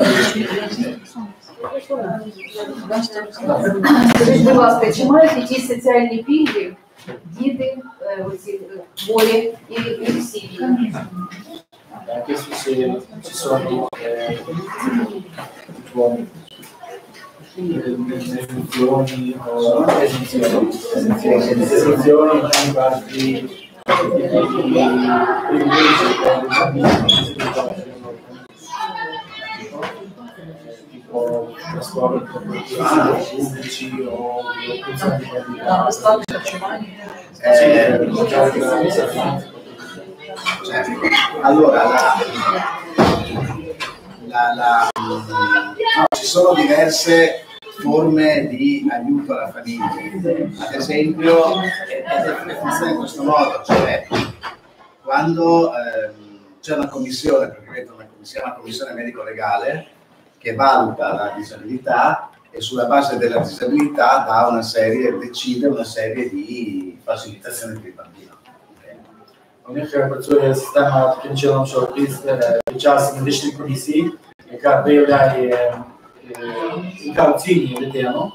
Скажіть, будь ласка, чи мають якісь соціальні пільги діти, оці хворі і всі? Ci sono esenzioni in vari tipo trasporti pubblici o Allora, no, ci sono diverse forme di aiuto alla famiglia. Ad esempio, funziona in questo modo, cioè quando c'è una commissione, si chiama commissione medico-legale, che valuta la disabilità e sulla base della disabilità decide una serie di facilitazioni per il bambino. У них працює система таким чином, що під час медичної комісії, яка оцінює дитину,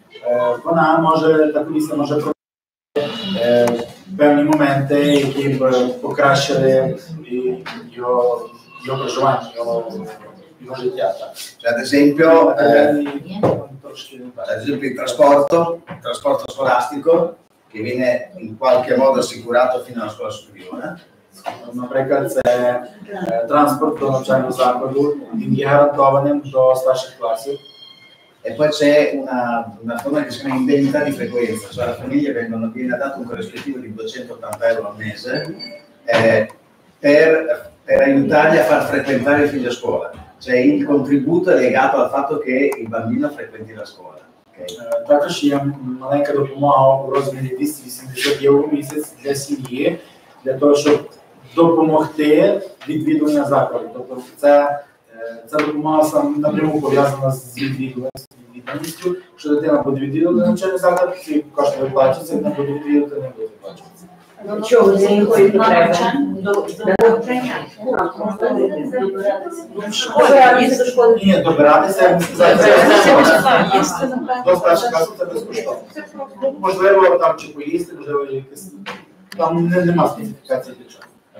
та комісія може провести певні моменти, які б покращили його проживання, його життя. Ad esempio il trasporto scolastico, che viene in qualche modo assicurato fino alla scuola superiore. Наприклад, це транспорт до навчального закладу, він є гарантованим до старших класів. E poi c'è una forma che si chiama indennità di frequenza, cioè alla famiglia viene dato un corrispettivo di 280 euro al mese per aiutarli a far frequentare il figlio a scuola. Cioè il contributo è legato al fatto che il bambino frequenti la scuola. Також є маленька допомога у розмірі 280 євро в місяць для сім'ї, для того, щоб допомогти відвідування закладу. Тобто ця допомога напряму пов'язана з відвідуваністю. Якщо дитина буде відвідувати навчальний заклад, ці кошти виплачуються, не буде відвідувати, не буде виплачуватися. Чого? Для якої потреби? Ні, добиратися, як до старших класів це безкоштовно. Можливо, там чи поїсти, можливо, якось. Там нема специфікації бюджету.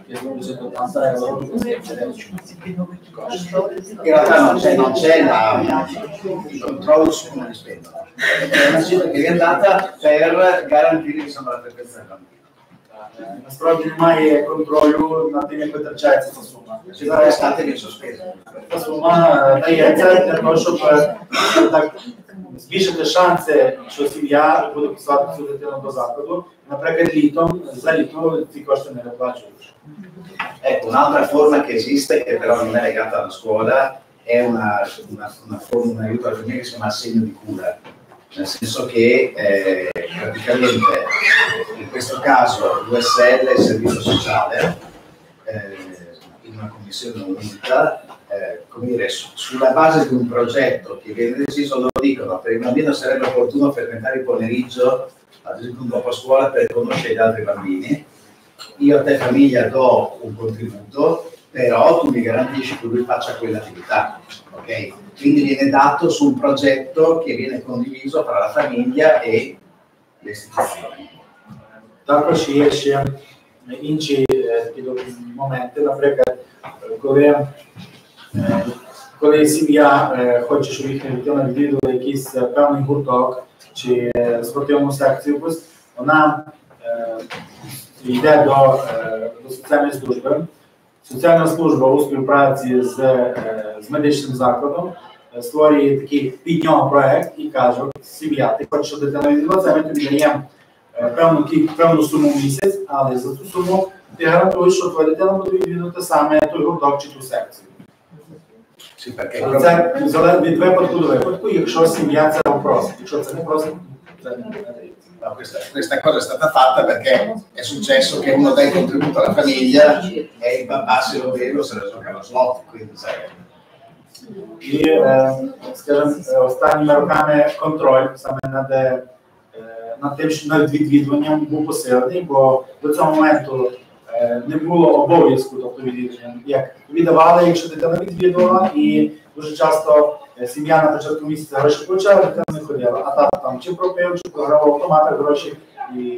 In realtà non c'è il controllo su come li spendono. È una cifra che viene data per garantire la frequenza del bambino. Насправді немає контролю над тим, як витрачається ця сума. Ci sono state che sospese. Ця сума дається для того, щоб так збільшити шанси, що сім'я буде посилати цю дитину до закладу. Наприклад, за літо ці кошти не виплачують. Ecco, un'altra forma che esiste, che però non è legata alla scuola, è un aiuto alla famiglia che si chiama assegno di cura, nel senso che praticamente in questo caso l'USL, il servizio sociale, in una commissione unica, come dire, sulla base di un progetto che viene deciso, lo dicono, per il bambino sarebbe opportuno frequentare il pomeriggio, ad esempio dopo scuola, per conoscere gli altri bambini. Io a te famiglia do un contributo, però tu mi garantisci che lui faccia quell'attività, ok? Quindi viene dato su un progetto che viene condiviso tra la famiglia e le istituzioni. Також є ще інші моменти, наприклад, коли сім'я хоче, щоб їхня дитина відвідувала якийсь певний гурток чи спортивну секцію, вона йде до соціальної служби. Соціальна служба у співпраці з медичним закладом створює такий під нього проект і каже: сім'я, ти хочеш, щоб дитина відвідувала, ми тобі даємо певну суму в місяць, але за ту суму ти гарантуєш, що твоя дитина буде відвідувати саме той гурток чи ту секцію. Це залежить від випадку до випадку, якщо сім'я це просить. Якщо це не просить, це не дається. No, questa cosa è stata fatta perché è successo che uno dà il contributo alla famiglia e il papà se lo beve o se lo gioca allo slot, quindi sai. І, скажімо, останніми роками контроль саме над тим, що над відвідуванням був посилений, бо до цього моменту не було обов'язку, тобто відвідування. Як віддавали, якщо дитина відвідувала, і дуже часто сім'я на початку місяця гроші получала, дитина не ходила. А тато там чи пропив, чи програв автомати гроші. І...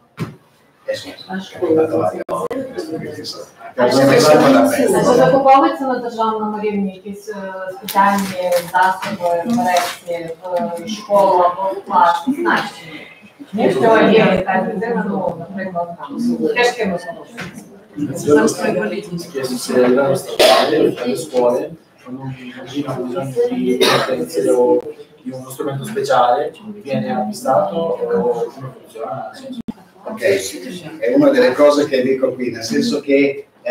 Закуповуються на державному рівні якісь спеціальні засоби, корекції в школу або в клас, значені. Якщо є якась дитина, ну, наприклад, тяжкими Che succederà nelle scuole, quando un bambino ha bisogno di attenzione o di uno strumento speciale, viene acquistato o come funziona? Ok, è una delle cose che dico qui, nel senso che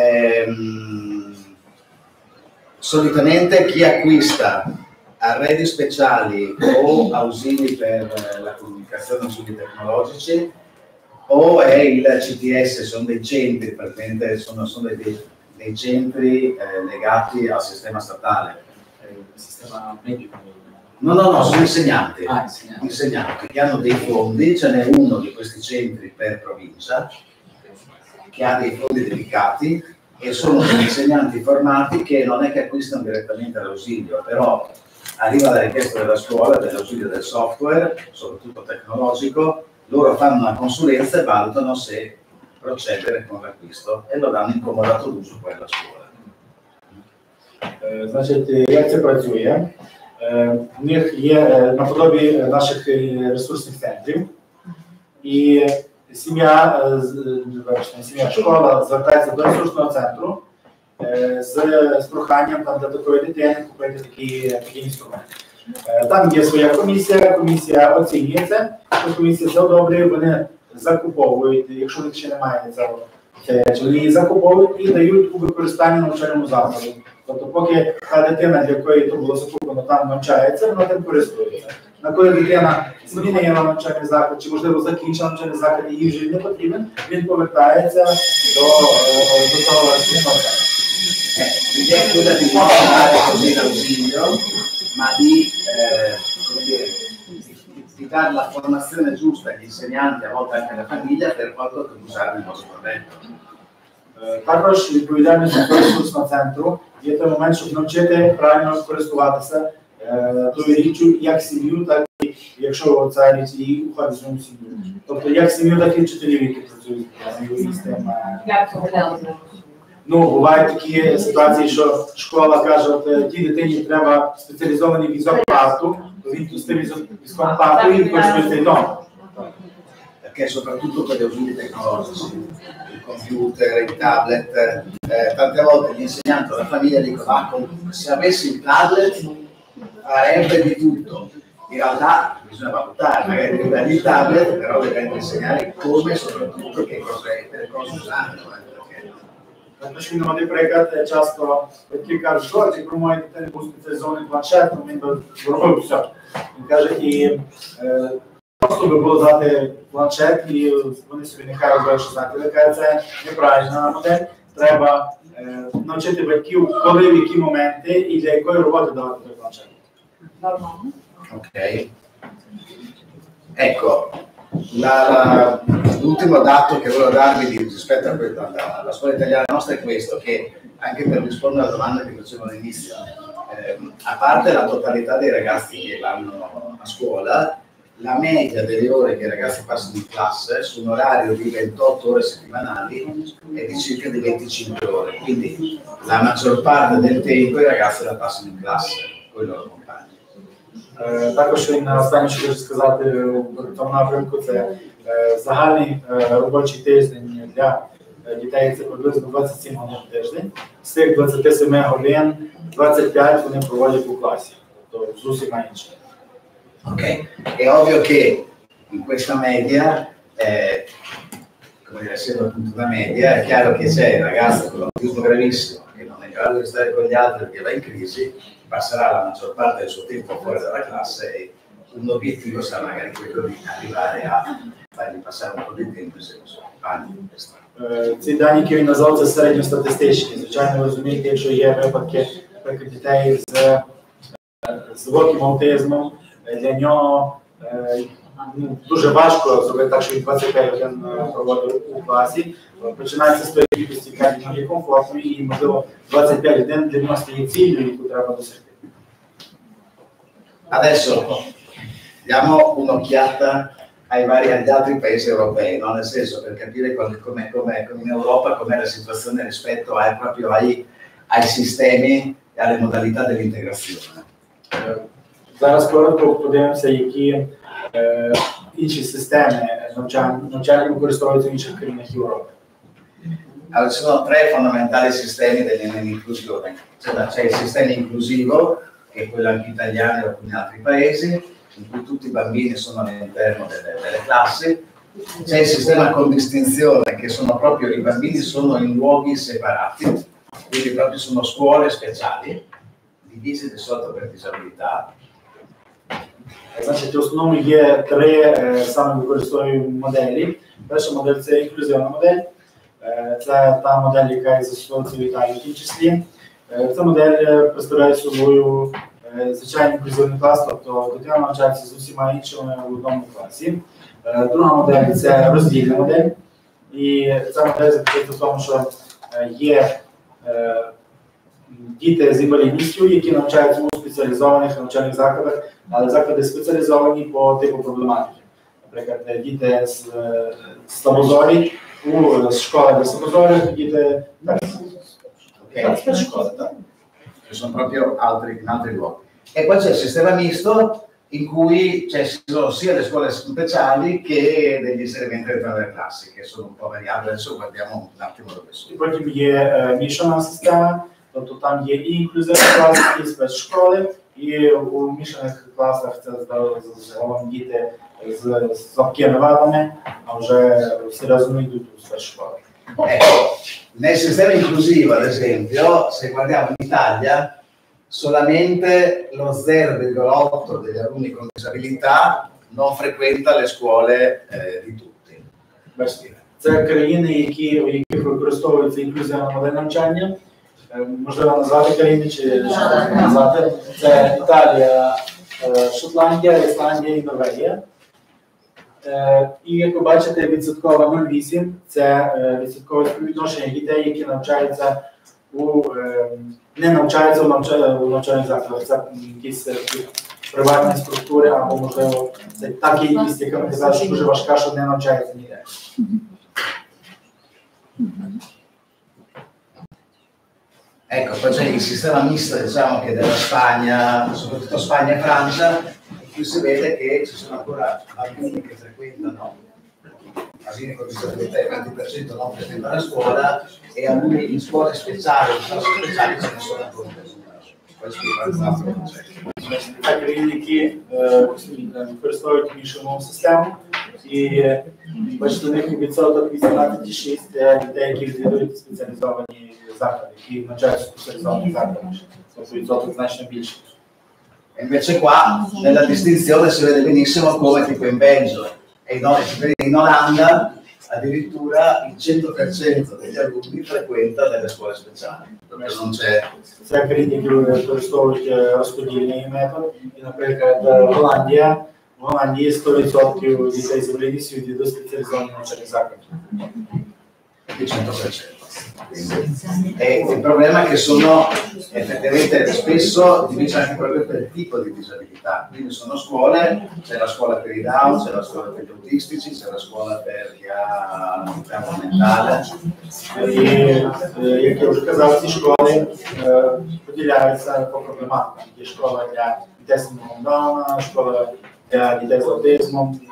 solitamente chi acquista arredi speciali o ausili per la comunicazione, ausili tecnologici, o è il CTS, sono dei centri, praticamente sono dei centri legati al sistema statale. Il sistema medico. No, sono insegnanti, Insegnanti. insegnanti che hanno dei fondi, ce n'è uno di questi centri per provincia che ha dei fondi dedicati e sono degli insegnanti formati che non è che acquistano direttamente l'ausilio, però arriva la richiesta della scuola dell'ausilio del software, soprattutto tecnologico, loro fanno una consulenza e valutano se procedere con l'acquisto e lo danno in comodato d'uso poi alla scuola. Значить, як це працює? У них є наподобі наших ресурсних центрів, і сім'я, школа звертається до ресурсного центру з проханням для такої дитини купити такий інструмент. Там є своя комісія оцінює це, комісія це одобрює, вони закуповують, якщо в них ще немає цього, вони її закуповують і дають у використання навчальному закладу. Тобто поки та дитина, для якої то було закуплено, там навчається, вона тим користується. На коли дитина змінює на навчальний заклад, чи можливо закінчила навчальний заклад і їй вже не потрібен, він повертається до того навчального закладу. Quindi è quella di non dare così l'ausilio, ma di dare la formazione giusta agli insegnanti, a volte anche alla famiglia, per poi poter usare nel modo corretto. Також відповідальність ресурсного центру є той момент, щоб навчити правильно користуватися тою річчю як сім'ю, так і якщо ця річ і уходить з сім'ю. Тобто як сім'ю, так і вчителів, які працюють з тим. Ну, бувають такі ситуації, що школа каже, от тій дитині треба спеціалізований візок парту, то він з тим візком парту і користується й вдома. Perché soprattutto per gli ausili tecnologici, il computer, il tablet, tante volte gli insegnanti o la famiglia dicono: se avessi il tablet farebbe di tutto, in realtà bisogna valutare, magari più dagli il tablet, però deve insegnare come, soprattutto che cosa usare. Значи немає приклади часто батьки кажуть, що ці промові дітей був спеціалізований планшет, він би зробив все. Він каже, і просто би було дати планшет, і вони собі нехай робили, що знати. Але каже, це неправильна модель. Треба навчити батьків, коли, в які моменти і для якої роботи давати той планшет. Нормально. Ok. Ecco, l'ultimo dato che volevo darvi rispetto alla scuola italiana nostra è questo, che anche per rispondere alla domanda che facevo all'inizio, a parte la totalità dei ragazzi che vanno a scuola, la media delle ore che i ragazzi passano in classe su un orario di 28 ore settimanali è di circa di 25 ore, quindi la maggior parte del tempo i ragazzi la passano in classe con i loro compagni. Також він останнє, що хочу сказати в тому напрямку, це загальний робочий тиждень для дітей це приблизно 27 годин в тиждень. З цих 27 годин 25 вони проводять у класі, тобто з усіма іншими. Ok, è ovvio che in questa media, come dire, essendo appunto una media, è chiaro che c'è il ragazzo con l'autismo gravissimo che non è in grado di stare con gli altri perché va in crisi, passerà la maggior parte del suo tempo fuori dalla classe e un obiettivo sarà magari quello di arrivare a fargli passare un po' di tempo insieme ai suoi compagni. Ці дані, які він назвав, це середньостатистичні. Звичайно, розумієте, якщо є випадки дітей з високим аутизмом, для нього дуже важко зробити так, що він 25 годин проводив у класі. Починається з тої кількості, яка для нього є комфортною, і, можливо, 25 годин для нього стає ціллю, яку треба досягти. Adesso diamo un'occhiata agli altri paesi europei, no? Nel senso per capire come in Europa com'è la situazione rispetto proprio ai sistemi e alle modalità dell'integrazione. Зараз коротко подивимося, які інші системи навчання використовуються в інших країнах Європи. Allora, ci sono tre fondamentali sistemi dell'inclusione. C'è il sistema inclusivo, che è quello anche italiano e alcuni altri paesi, in cui tutti i bambini sono all'interno delle classi. C'è il sistema con distinzione, che sono proprio i bambini sono in luoghi separati, quindi proprio sono scuole speciali, divise di solito per disabilità. Значить, в основному є три саме використовуємо моделі. Перша модель – це інклюзивна модель. Це та модель, яка застосовується в Італії в тім числі. Ця модель представляє собою звичайний інклюзивний клас, тобто дитина навчається з усіма іншими в одному класі. Друга модель – це роздільна модель. І ця модель заключається в тому, що є діти з інвалідністю, які навчаються у спеціалізованих навчальних закладах, але заклади спеціалізовані по типу проблематики. Наприклад, діти з слабозорі у школах для слабозорих, діти Ok, ci sono proprio in altri luoghi. E poi c'è il sistema misto in cui ci sono sia le scuole speciali che degli inserimenti all'interno delle classi, che sono un po' variabili. Adesso guardiamo un attimo dove sono. І потім є мішана система, тобто там є і інклюзивні класи, і спецшколи, і у мішаних класах це загалом діти з слабкими вадами, а вже серйозно йдуть у спецшколи. Ecco, nel sistema inclusivo, ad esempio, se guardiamo in Italia, solamente lo 0,8 degli alunni con disabilità non frequenta le scuole di tutti. Це країни, у яких використовується інклюзивна модель навчання. Можливо назвати країни чи назвати. Це Італія, Шотландія, Ісландія і Норвегія. І як ви бачите, відсоткова 0,8 – це відсоткове співвідношення дітей, які навчаються не навчаються у навчальних закладах. Це якісь приватні структури, або, можливо, це та кількість, яка ми казали, що дуже важка, що не навчається ніде. Ecco, poi c'è il sistema misto, diciamo, che della Spagna, soprattutto Spagna e Francia, in cui si vede che ci sono ancora alcuni che frequentano asili con disabilità, il 20% non frequentano la scuola, e alcuni in scuole speciali, in classi speciali ce ne sono ancora. Poi spiego un altro concetto. Це країни, які використовують мішану систему. І бачите, у них відсоток 18,6 дітей, які відвідують спеціалізовані заклади, які навчаються в спеціалізованих закладах. Тобто відсоток значно більший. Invece qua nella distinzione si vede benissimo come tipo in Belgio e in Olanda addirittura il 100% degli alunni frequenta delle scuole speciali, perché non c'è... Це країни, які використовують розподільний метод. І, наприклад, в Голландії 100% дітей з інвалідністю відвідують спеціалізовані навчальні заклади. Il 100%. E il problema è che sono effettivamente spesso divisi anche proprio per il tipo di disabilità. Quindi sono scuole, c'è la scuola per i Down, c'è la scuola per gli autistici, c'è la scuola per chi ha l'autismo mentale. Як я вже казав, ці школи поділяються по проблематикам. Є школа для дітей з синдромом Дауна, школа для дітей з аутизмом.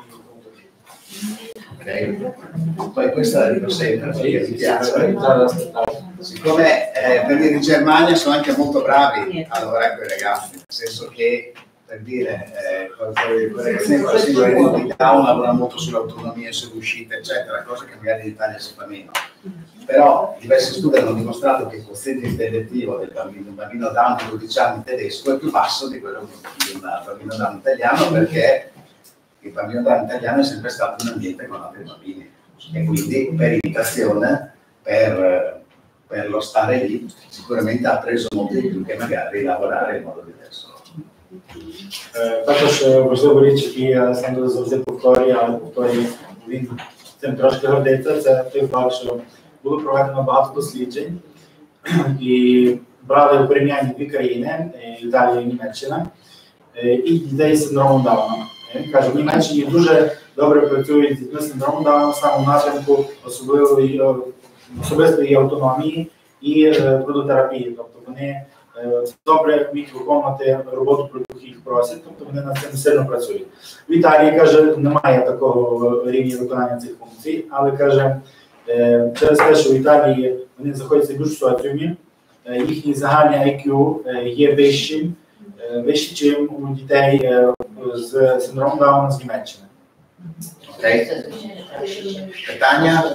Okay. Poi questa la dico sempre perché mi piace. Siccome per dire in Germania sono anche molto bravi a lavorare con i ragazzi, nel senso che per dire quei ragazzini con la sindrome di Down lavorano molto sull'autonomia, sull'uscita, eccetera, cosa che magari in Italia si fa meno. Però diversi studi hanno dimostrato che il quoziente intellettivo del bambino Down di 12 anni tedesco è più basso di quello di un bambino Down italiano, perché il bambino Down italiano è sempre stato in un ambiente con altri bambini e quindi per imitazione, per lo stare lì, sicuramente ha preso molto di più che magari lavorare in modo diverso. Також важливу річ, які Олександр завжди повторює, але повторює, він цим трошки гордиться, це той факт, що було проведено багато досліджень і брали у порівнянні дві країни, Італія і Німеччина, і дітей з синдромом Дауна. Він каже, в Німеччині дуже добре працюють з дітьми з синдромом Дауна саме в напрямку особистої автономії і трудотерапії. Тобто вони добре вміють виконувати роботу, про яку їх просять, тобто вони над цим сильно працюють. В Італії, каже, немає такого рівня виконання цих функцій, але, каже, через те, що в Італії вони знаходяться більш в соціумі, їхній загальний IQ є вищим, ніж у дітей з синдромом Дауна з Німеччини. Ok? Tania?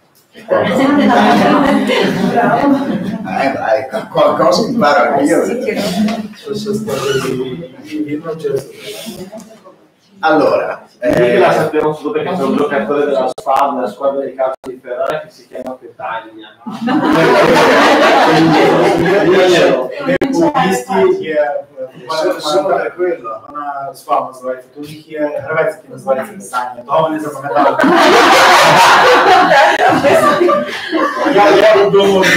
Dai, qualcosa imparo anch'io. Allora, Io la sapevo solo perché c'è un giocatore della squadra di calcio di Ferrara che si chiama Petagna. solo per quello. Вона слава називається, то у них є гравець, який називається Писання, того вони запам'ятали. Я думав,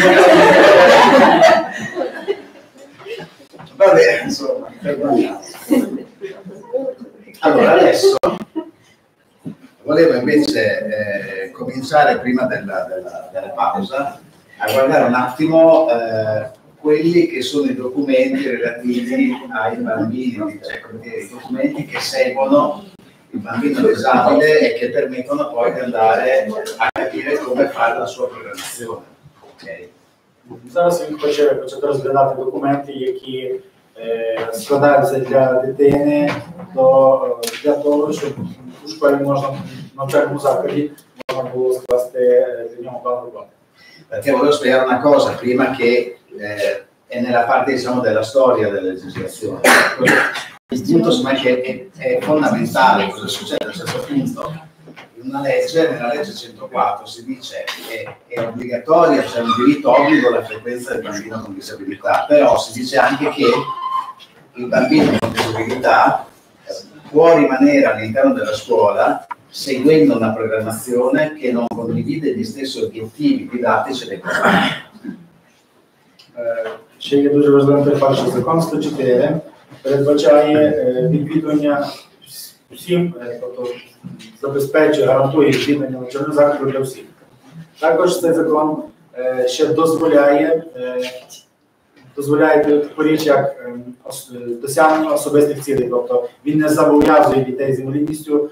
Va bene, insomma, perdoniamo. Allora, adesso volevo invece cominciare prima della pausa a guardare un attimo quelli che sono i documenti relativi ai bambini, cioè i documenti che seguono il bambino disabile e che permettono poi di andare a capire come fare la sua programmazione. Okay? Зараз він хоче почати розглядати документи, які складаються для дитини, для того, щоб у школі можна, в навчальному закладі можна було скласти для нього план роботи. Perché volevo spiegare una cosa prima che è nella parte, diciamo, della storia della legislazione. Il punto che è fondamentale, cosa succede a un certo punto in una legge, nella legge 104 si dice che è obbligatoria, c'è un diritto obbligo alla frequenza del bambino con disabilità, però si dice anche che il bambino con disabilità può rimanere all'interno della scuola seguendo una programmazione che non condivide gli stessi obiettivi didattici dei compagni. Ще є дуже важливим той факт, що закон 104 передбачає відвідування всім, тобто забезпечує, гарантує відвідування навчального закладу для всіх. Також цей закон ще дозволяє таку річ, як досягнення особистих цілей, тобто він не зобов'язує дітей з інвалідністю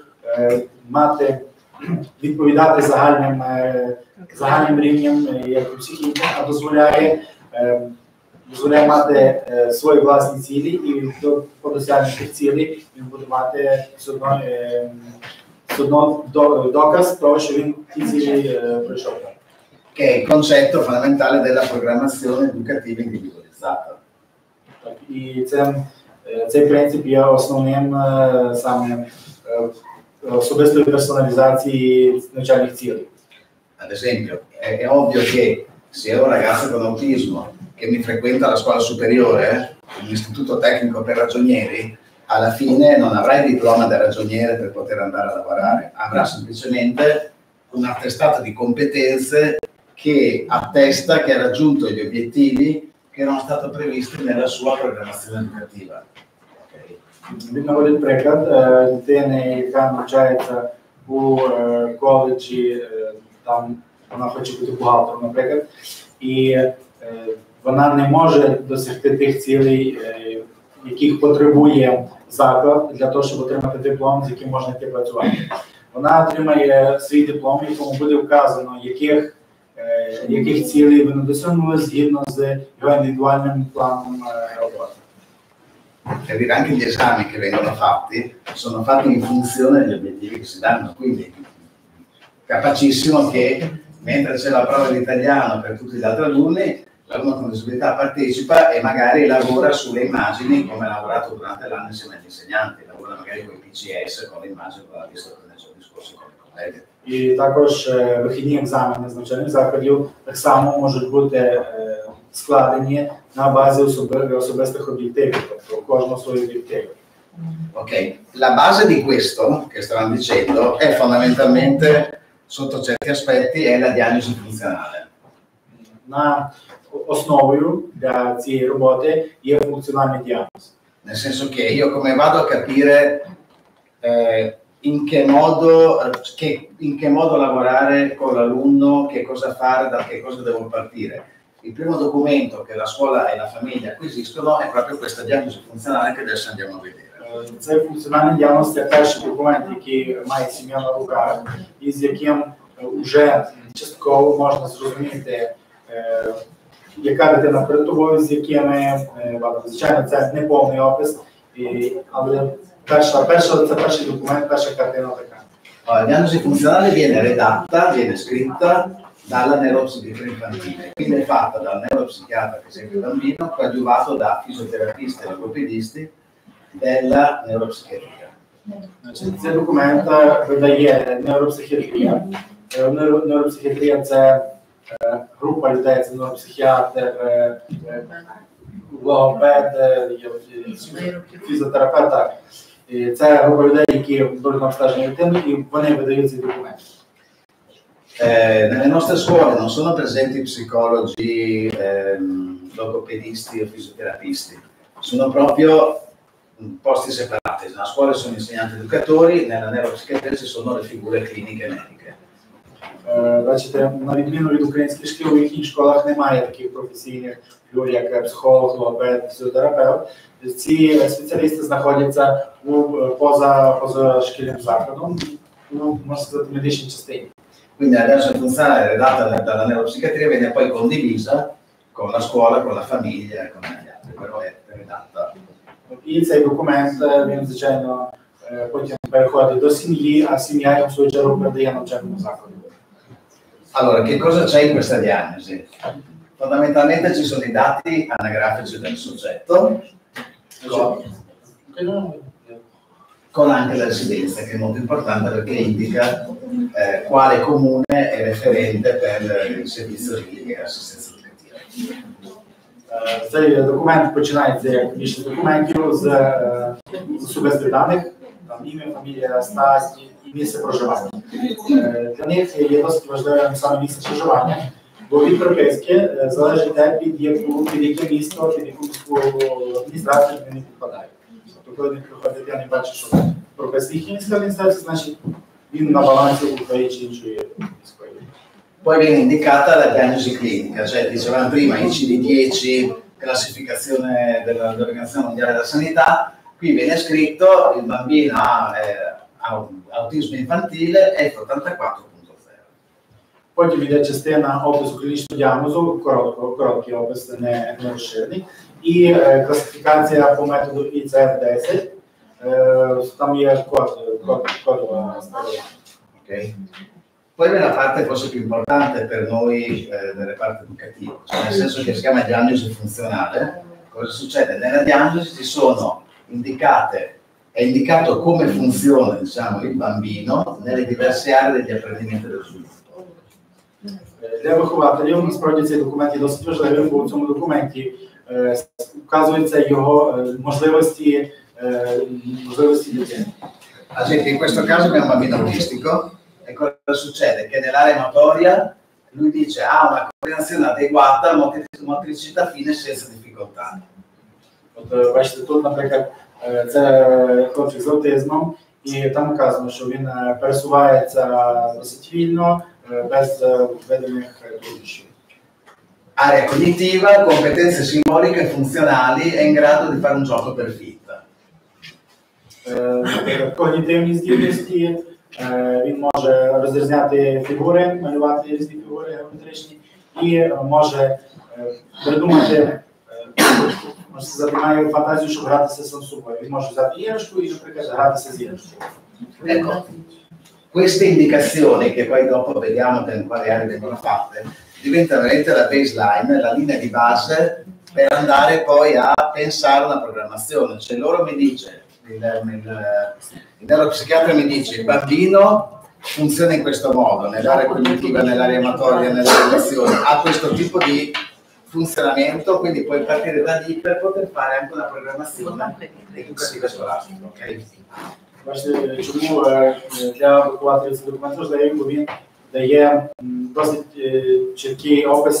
відповідати загальним рівням, як у всіх інших, а дозволяє дозволяє мати свої власні цілі, і по досягненню цих цілей він буде мати все одно доказ того, що він ті цілі пройшов. Che è il concetto fondamentale della programmazione educativa individualizzata. Так, і цей принцип є основним саме особистої персоналізації навчальних цілей. Ad esempio, è ovvio che se ho un ragazzo con autismo che mi frequenta la scuola superiore, l'istituto tecnico per ragionieri, alla fine non avrà il diploma da ragioniere per poter andare a lavorare, avrà semplicemente un attestato di competenze che attesta che ha raggiunto gli obiettivi che erano stati previsti nella sua programmazione educativa. Він наводить приклад дитини, яка навчається у коледжі, там вона хоче бути бухгалтером, наприклад, і вона не може досягти тих цілей, яких потребує заклад для того, щоб отримати диплом, з яким можна йти працювати. Вона отримає свій диплом, в якому буде вказано, яких цілей вони досягнули згідно з його індивідуальним планом роботи. Per dire, anche gli esami che vengono fatti sono fatti in funzione degli obiettivi che si danno, quindi capacissimo che mentre c'è la prova di italiano per tutti gli altri alunni, l'alunno con disabilità partecipa e magari lavora sulle immagini come ha lavorato durante l'anno insieme agli insegnanti, lavora magari con i PCS, con le immagini, come ha visto nel suo discorso con i colleghi. І також вихідні екзамени з навчальних закладів так само можуть бути складені на базі особистих об'єктивів, тобто кожного своїх об'єктивів. Ok, la base di questo che stavamo dicendo è fondamentalmente, sotto certi aspetti, è la diagnosi funzionale. На основою для цієї роботи є функціональний діагноз. Nel senso che io come vado a capire in che modo lavorare con l'alunno, che cosa fare, da che cosa devo partire. Il primo documento che la scuola e la famiglia acquisiscono è proprio questa diagnosi funzionale che adesso andiamo a vedere. Цей функціональний діагноз – це перший документ, який має сім'я на руках, і з яким вже частково можна зрозуміти, яка дитина перед тобою, з якими, звичайно, це не повний опис, але це перший документ, перша картина така. La diagnosi funzionale viene redatta, viene scritta dalla neuropsichiatria infantile, quindi è fatta dal neuropsichiatra che segue il bambino, coadiuvato da fisioterapisti e logopedisti della neuropsichiatria. Цей документ видає невропсихіатрія. Невропсихіатрія – це група людей, це невропсихіатр, логопед, фізіотерапевт. Так. Це група людей, які беруть на обстеження дитини, і вони видають цей документ. Nelle nostre scuole non sono presenti psicologi, logopedisti o fisioterapisti, sono proprio posti separati. Nella scuola sono insegnanti educatori, nella neuropsichiatria ci sono le figure cliniche e mediche. Бачите, на відміну від українських шкіл, у їхніх школах немає таких професійних фігур, як психолог, логопед, фізіотерапевт. Ці спеціалісти знаходяться поза шкільним закладом, можна сказати, в медичній частині. Quindi la diagnosi funzionale redatta dalla neuropsichiatria viene poi condivisa con la scuola, con la famiglia e con gli altri, però è redatta. І цей документ, він, звичайно, потім переходить до сім'ї, а сім'я його в свою чергу передає навчальному закладу. Allora, che cosa c'è in questa diagnosi? Fondamentalmente ci sono i dati anagrafici del soggetto, con anche la residenza, che è molto importante perché indica quale comune è referente per il servizio di assistenza educativa. Цей документ починається як більше документів з особистих даних, там ім'я, фамілія, стать і місце проживання. Для них є досить важливим саме місце проживання, бо від приписки залежить те, під яке місто, під яку міську адміністрацію вони підпадають. Тобто, коли вони приходять, дитина і бачить, що прописка їхня міська адміністрація, значить він на балансі у тої чи іншої міської. Poi viene indicata la diagnosi clinica, cioè dicevamo prima ICD-10, classificazione dell'Organizzazione Mondiale della Sanità, qui viene scritto il bambino ha autismo infantile F84.0. Потім йде частина опису клінічного діагнозу, короткий опис, не розширений. І класифікація по методу ICF-10. Там є кодова сторона. Ok. Poi viene la parte forse più importante per noi del reparto educativo, cioè nel senso che si chiama diagnosi funzionale. Cosa succede? Nella diagnosi ci sono è indicato come funziona, diciamo, il bambino nelle diverse aree degli apprendimenti dello sviluppo. Для вихователів насправді цей документ є досить важливим, бо в цьому документі вказуються його можливості дитини. Ad esempio, in questo caso abbiamo un bambino autistico e cosa succede? Che nell'area motoria lui dice ha una coordinazione adeguata, motricità fine senza difficoltà. От бачите, тут, наприклад, це хлопчик з аутизмом, і там вказано, що він пересувається досить вільно, без видимих труднощів. Area cognitiva, competenze simboliche e funzionali, è in grado di fare un gioco per fitta. Когнітивні здібності, він може розрізняти фігури, малювати різні фігури геометричні, і може придумати, можна сказати, має фантазію, щоб гратися сам з собою. Він може взяти іграшку і, наприклад, гратися з іграшкою. Ecco, queste indicazioni che poi dopo vediamo in quali aree vengono fatte, diventa veramente la baseline, la linea di base per andare poi a pensare una programmazione. Cioè loro mi dice, il neuropsichiatra mi dice, il bambino funziona in questo modo, nell'area cognitiva, nell'area motoria, nelle relazioni, ha questo tipo di funzionamento, quindi puoi partire da lì per poter fare anche una programmazione educativa scolastica. Okay? Бачите, чому для вихователів цей документ важливий, бо він дає досить чіткий опис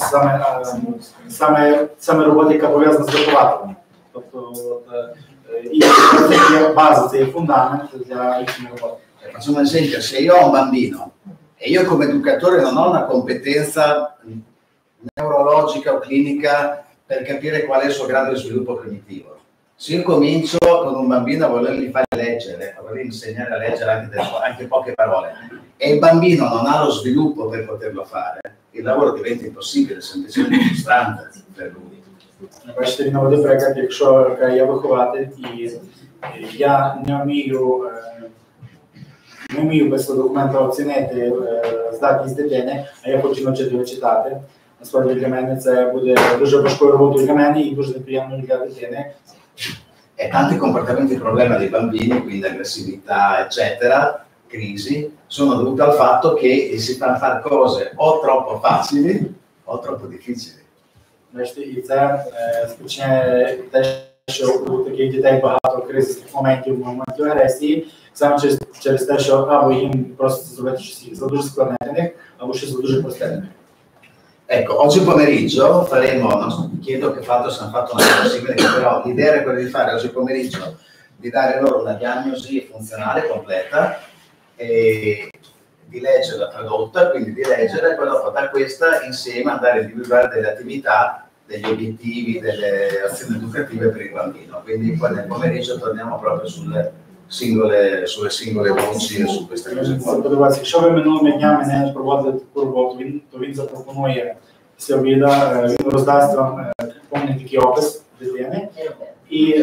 саме роботи, яка пов'язана з вихователем. Тобто, і це є база, це є фундамент для їхньої роботи. Facciamo un esempio, se io ho un bambino e io come educatore non ho una competenza neurologica o clinica per capire qual è il suo grado di sviluppo cognitivo, se io comincio con un bambino a volergli fare leggere, a volergli insegnare a leggere anche poche parole, e il bambino non ha lo sviluppo per poterlo fare, il lavoro diventa impossibile, semplicemente frustrante per lui. Бачите, він наводить приклад, якщо я вихователь і я не вмію без документа оцінити здатність дитини, а я хочу навчити його читати. Насправді для мене це буде дуже важкою роботою для мене і дуже неприємною для дитини. E tanti comportamenti e problemi dei bambini, quindi aggressività, eccetera, crisi, sono dovuti al fatto che si fanno fare cose o troppo facili o troppo difficili. Бачите, і це спричиняє те, що у таких дітей багато кризисних моментів агресії, саме через те, що або їм просто зробити щось за дуже складне для них, або щось за дуже просте для них. Ecco, oggi pomeriggio faremo, non chiedo che se hanno fatto una cosa simile, però l'idea era quella di fare oggi pomeriggio, di dare loro una diagnosi funzionale completa e di leggerla tradotta, quindi di leggere, e poi dopo da questa insieme andare a individuare delle attività, degli obiettivi, delle azioni educative per il bambino. Quindi poi nel pomeriggio torniamo proprio sulle singole voci e su queste cose qua. Якщо ви минулими днями не проводили таку роботу, то він запропонує після обіду, він роздасть вам повний такий опис дитини, і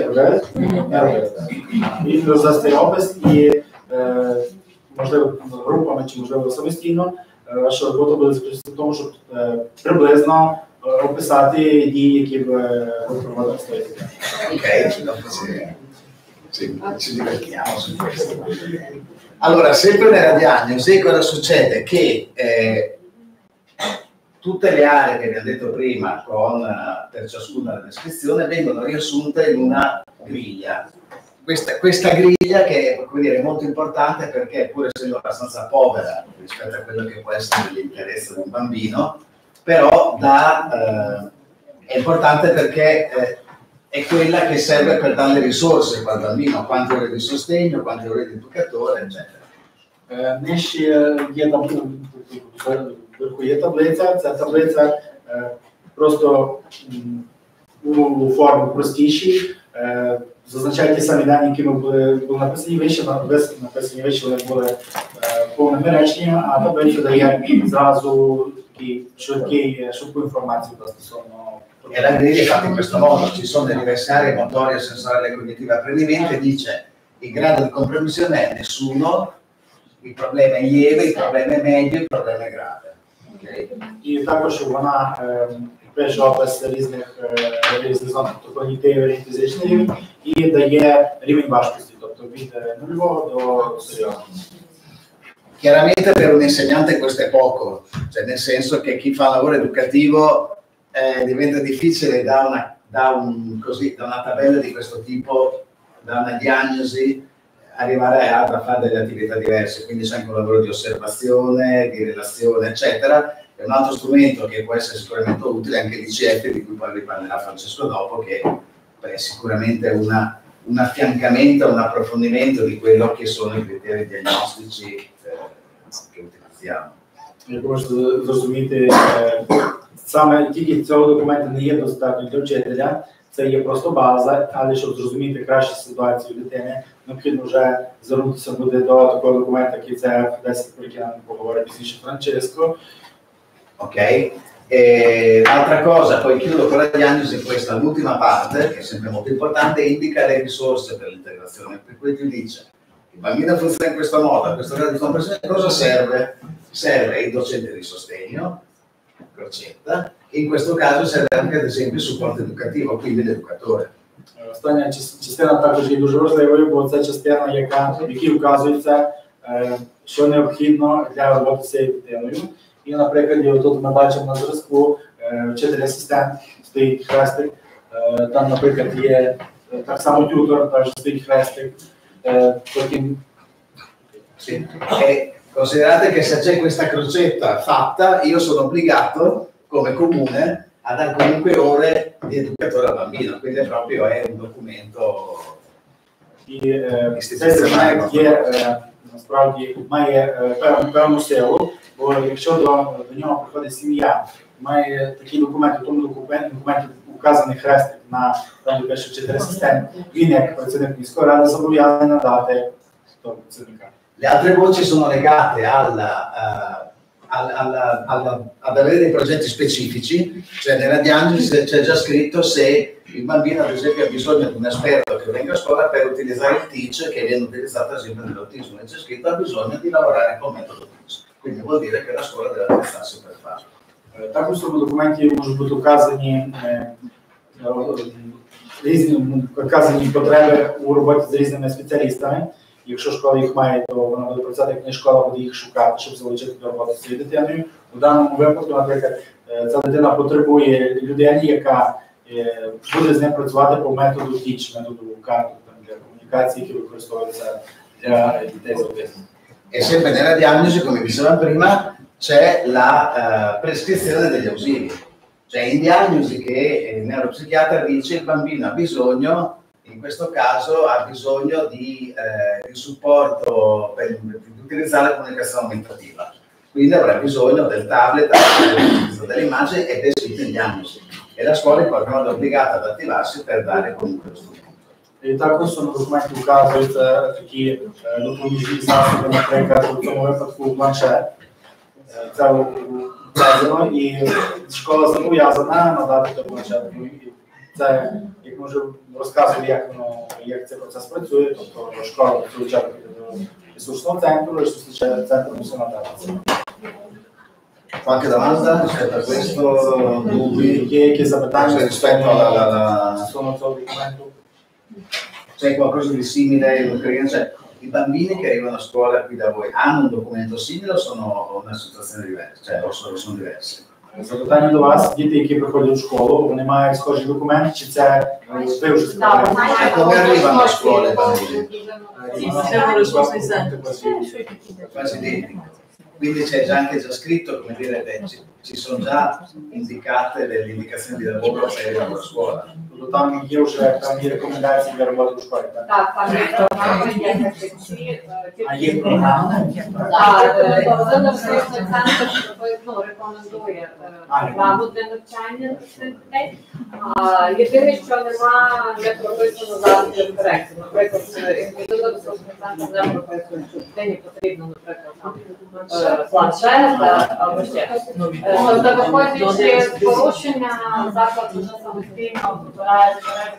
він роздасть цей опис, і можливо групами чи можливо самостійно, що робота буде заключитися в тому, щоб приблизно описати дії, які ви проводили з тою дитиною. Ci divertiamo su questo. Allora, sempre nella diagnosi, cosa succede? Che tutte le aree che abbiamo detto prima, per ciascuna la descrizione, vengono riassunte in una griglia. Questa griglia che quindi è molto importante perché, pur essendo abbastanza povera rispetto a quello che può essere l'interesse di un bambino, però è importante perché è quella che serve per dare le risorse al bambino, quante ore di sostegno, quante ore di educatore, eccetera. Нижче є вверху є таблиця, ця таблиця просто у формі простіші, зазначають ті самі дані, які були написані вище, написані вище, вони були повними реченнями, а таблиця дає зразу швидку інформацію стосовно. E la griglia è fatta in questo modo, ci sono le diverse aree motorie, sensoriali e cognitive apprendimento e dice il grado di comprensione è nessuno, il problema è lieve, il problema è medio, il problema è grave. Okay? І також вона пише опис різних зон, тобто когнітивний, фізичний рівень, і дає рівень важкості, тобто від нульового до серйозного. Chiaramente per un insegnante questo è poco, cioè nel senso che chi fa lavoro educativo diventa difficile da una tabella di questo tipo, da una diagnosi, arrivare a fare delle attività diverse, quindi c'è anche un lavoro di osservazione, di relazione, eccetera. È un altro strumento che può essere sicuramente utile, anche l'ICF, di cui poi riparlerà Francesco dopo, che è sicuramente un affiancamento, un approfondimento di quello che sono i criteri diagnostici che utilizziamo. Як можете зрозуміти, саме тільки цього документу не є достатньо для вчителя, це є просто база, але щоб зрозуміти кращу ситуацію дитини, необхідно вже звернутися буде до такого документу, який це 10, про який нам поговорить пізніше Франческо. Ok? Altra cosa, poi chiudo con la diagnosi, questa l'ultima parte, che è sempre molto importante, indica le risorse per l'integrazione, per cui ti dice il bambino funziona in questo modo, a questo grado di comprensione, cosa serve? Serve il docente di sostegno, crocetta, e in questo caso serve anche ad esempio il supporto educativo, quindi l'educatore. Остання частина також є дуже важливою, бо це частина, в якій вказується, що необхідно для роботи з цією дитиною. І, наприклад, тут ми бачимо на зразку вчитель-асистент, стоїть хрестик, там, наприклад, є так само тютор, теж стоїть хрестик. Потім... Considerate che se c'è questa crocetta fatta, io sono obbligato, come comune, a dare comunque ore di educatore al bambino, quindi proprio è un documento istituzionale. Насправді має певну силу, бо якщо до нього приходить сім'я, має такий документ, у тому документі указаний хрестик на там, де вчитель асистент, він як працівник міської ради зобов'язаний надати того працівника. Le altre voci sono legate ad avere dei progetti specifici, cioè nella diagnosi c'è già scritto se il bambino ad esempio ha bisogno di un esperto che venga a scuola per utilizzare il TEACH che viene utilizzato ad esempio nell'autismo, e c'è scritto ha bisogno di lavorare con metodo TEACH, quindi vuol dire che la scuola deve attrezzarsi per farlo. Також в цьому документі можуть бути вказані потреби у роботі з різними спеціалістами. Якщо школа їх має, то вона буде працювати, як не школа буде їх шукати, щоб залучити до роботи з цією дитиною. У даному випадку, наприклад, ця дитина потребує людини, яка буде з ним працювати по методу TEACH, методу карту для комунікації, які використовуються для дітей з аутизмом. E sempre nella diagnosi, come dicevamo prima, c'è la prescrizione degli ausili. Cioè in diagnosi che il neuropsichiatra dice il bambino ha bisogno, in questo caso ha bisogno di supporto per utilizzare la comunicazione aumentativa. Quindi avrà bisogno del tablet, delle immagini ed è scritto in diagnosi. E la scuola in qualche modo è obbligata ad attivarsi per dare comunque lo strumento. І також на документі вказуються такі допоміжні засоби, наприклад, у цьому випадку планшет. Це вказано, і школа зобов'язана надати до планшету. Це, як ми вже розказували, як цей процес працює, тобто школа долучає до ресурсного центру, ресурсний центр мусить надати. Qualche domanda rispetto a questo? Є якісь запитання rispetto стосовно цього документу? C'è qualcosa di simile cioè, i bambini che arrivano a scuola qui da voi hanno un documento simile o sono una situazione diversa? Cioè, o sono diversi? Запитання до вас, діти, які приходять в школу, вони мають схожий документ, чи це ви вже складаєте? Come arrivano a scuola i bambini? Sì, siamo responsabili. Quasi identico. quindi c'è già anche già scritto, come dire, ci sono già indicate delle indicazioni di lavoro per la tua scuola. Тобто там є вже певні рекомендації для роботи в школі, так? Так, там є програми, є фахівці, А є програми? Центр рекомендує програму для навчання цих дітей. Єдине, що нема, не прописано зараз для дирекції. Наприклад, індивідуальний ресурсний центр не прописує, що дитині потрібно, наприклад, планшет або ще щось. Тобто, виходячи з порушення, заклад вже самостійно вибирає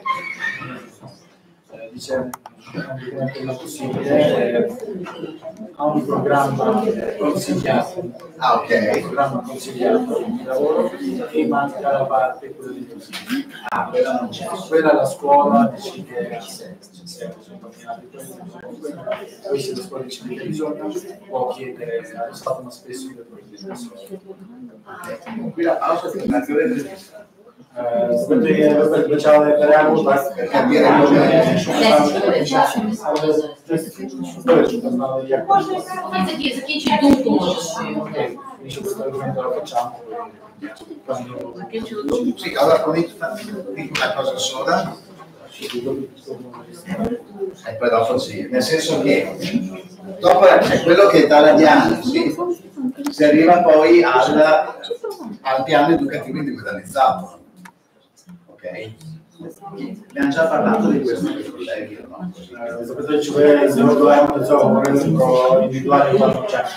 Dice una possibile ha un programma consigliato, Ok. un programma consigliato di lavoro e manca la parte quella di Quella non c'è. quella la scuola decide a sé, poi se la scuola decide che bisogna può chiedere allo Stato, ma spesso le Qui la pausa è una teoria Зробити вибачали перерву, так? per capire come Закінчить думку, може свою. Sì, allora dico una cosa sola e poi dopo sì, nel senso che dopo è quello che dà la diagnosi, si arriva poi al piano educativo individualizzato. Ok? Abbiamo già parlato di questo con i colleghi, no? Запитую, чи ви з Миколаєм до цього говорили про індивідуальний план навчання?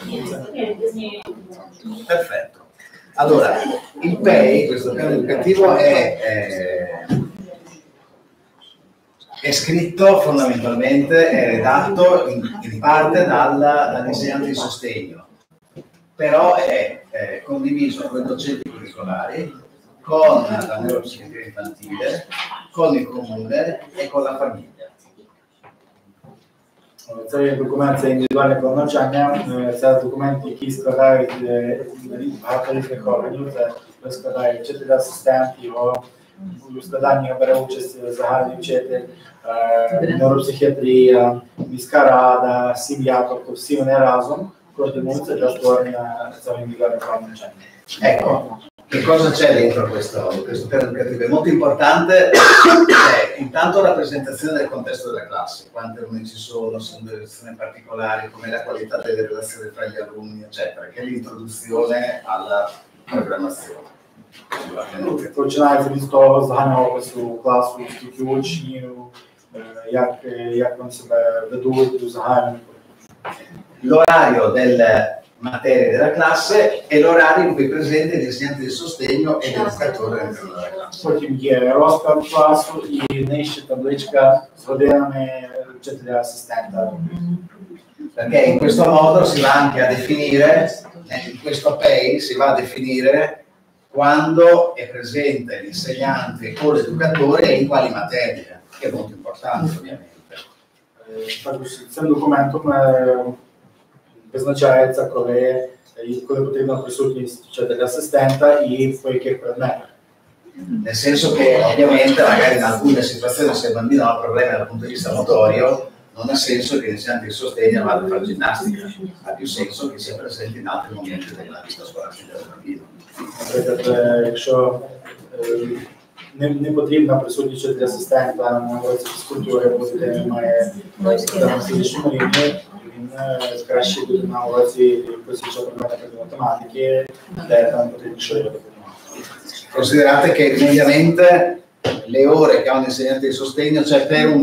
Perfetto. Allora, il PEI, questo piano educativo, è scritto fondamentalmente, è redatto in parte dall'insegnante di sostegno, però è condiviso con i docenti curricolari, con la neuropsichiatria infantile, con il comune e con la famiglia. Цей документ, це індивідуальний план навчання, це документ, який складають багато різних органів, це складає вчитель, асистент, його у складанні бере участь загальний вчитель, невропсихіатрія, міська рада, сім'я, тобто всі вони разом координуються для створення цього індивідуального плану навчання. Ecco, che cosa c'è dentro questo piano educativo? È molto importante, intanto la presentazione del contesto della classe, quante alunni ci sono delle lezioni particolari, com'è la qualità delle relazioni tra gli alunni, eccetera, che è l'introduzione alla programmazione. Починається від того загального опису класу, скільки учнів, як вони себе ведуть у загальному. L'orario delle materie della classe e l'orario in cui è presente l'insegnante di sostegno e l'educatore all'interno della classe. Потім є розклад класу і нижче табличка з годинами вчителя-асистента. Perché in questo modo si va anche a definire, in questo PEI si va a definire quando è presente l'insegnante o l'educatore e in quali materie, che è molto importante ovviamente. Також цим документом визначається, коли потрібна присутність вчителя-асистента і по яких предметах. Nel senso che ovviamente magari in alcune situazioni se il bambino ha problemi dal punto di vista motorio non ha senso che l'insegnante di sostegno vada a fare ginnastica, ha più senso che sia presente in altri momenti della vita scolastica del bambino. Наприклад, якщо не потрібна присутність вчителя-асистента на уроці фізкультури, бо дитина має на фізичному рівні, він краще буде на уроці якогось іншого предмета математики, де там потрібніше допомога. Considerate che mediamente le ore che ha un insegnante di sostegno, cioè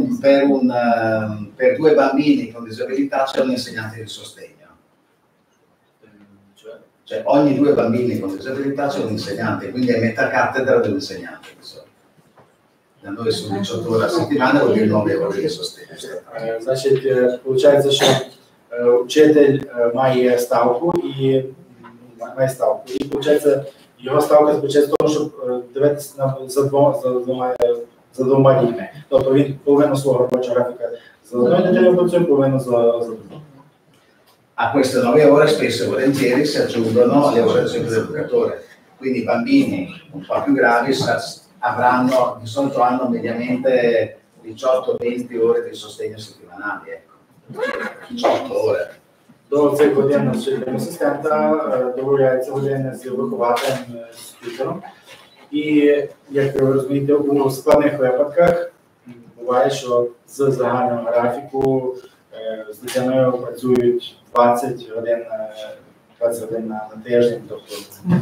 per 2 bambini con disabilità c'è un insegnante di sostegno. Cioè ogni 2 bambini con disabilità c'è un insegnante, quindi è metà cattedra dell'insegnante. Da noi sono 18 ore a settimana, vuol dire 9 ore di sostegno. Значить, виходить, що вчитель має ставку, і виходить, його ставка заключається в тому, щоб дивитися за двома дітьми. Тобто він половину свого робочого графіка за одною дитиною працює, половину за другою. A queste 9 ore spesso e volentieri si aggiungono le ore dell'educatore, quindi i bambini un po' più gravi avranno, di solito hanno mediamente 18-20 ore di sostegno settimanali, ecco. 18 ore. до цих годин вчителем асистента додається години з вихователем, з тютором. І, як ви розумієте, у складних випадках буває, що з загального графіку з дитиною працюють 20 годин на тиждень. Тобто.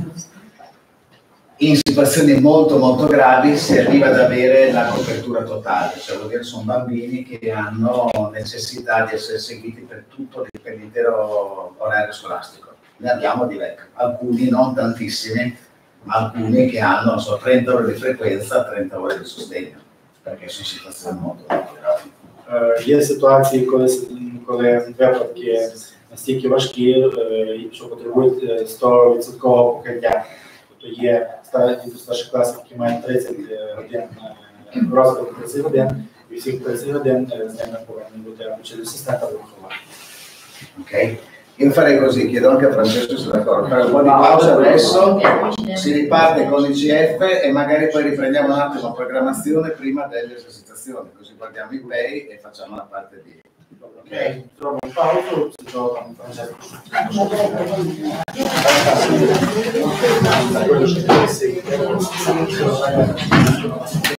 In situazioni molto gravi si arriva ad avere la copertura totale, cioè vuol dire sono bambini che hanno necessità di essere seguiti per l'intero orario scolastico. Ne abbiamo diversi, alcuni non tantissimi, alcuni che hanno 30 ore di frequenza, 30 ore di sostegno, perché sono situazioni molto gravi. Є ситуації, коли випадки настільки важкі, що потребують 100% покриття. Тобто є старші класи, які мають 30 годин, розвиток 30 годин, і всіх 30 годин з ними повинні бути вчитель асистента виховати. Ok? Io farei così, chiedo anche a Francesco se è d'accordo. Fare un po' di pausa adesso, si riparte con l'ICF e magari poi riprendiamo un attimo la programmazione prima delle esercitazioni, così guardiamo i play e facciamo la parte di... Ok? Зробимо паузу, після чого там Francesco.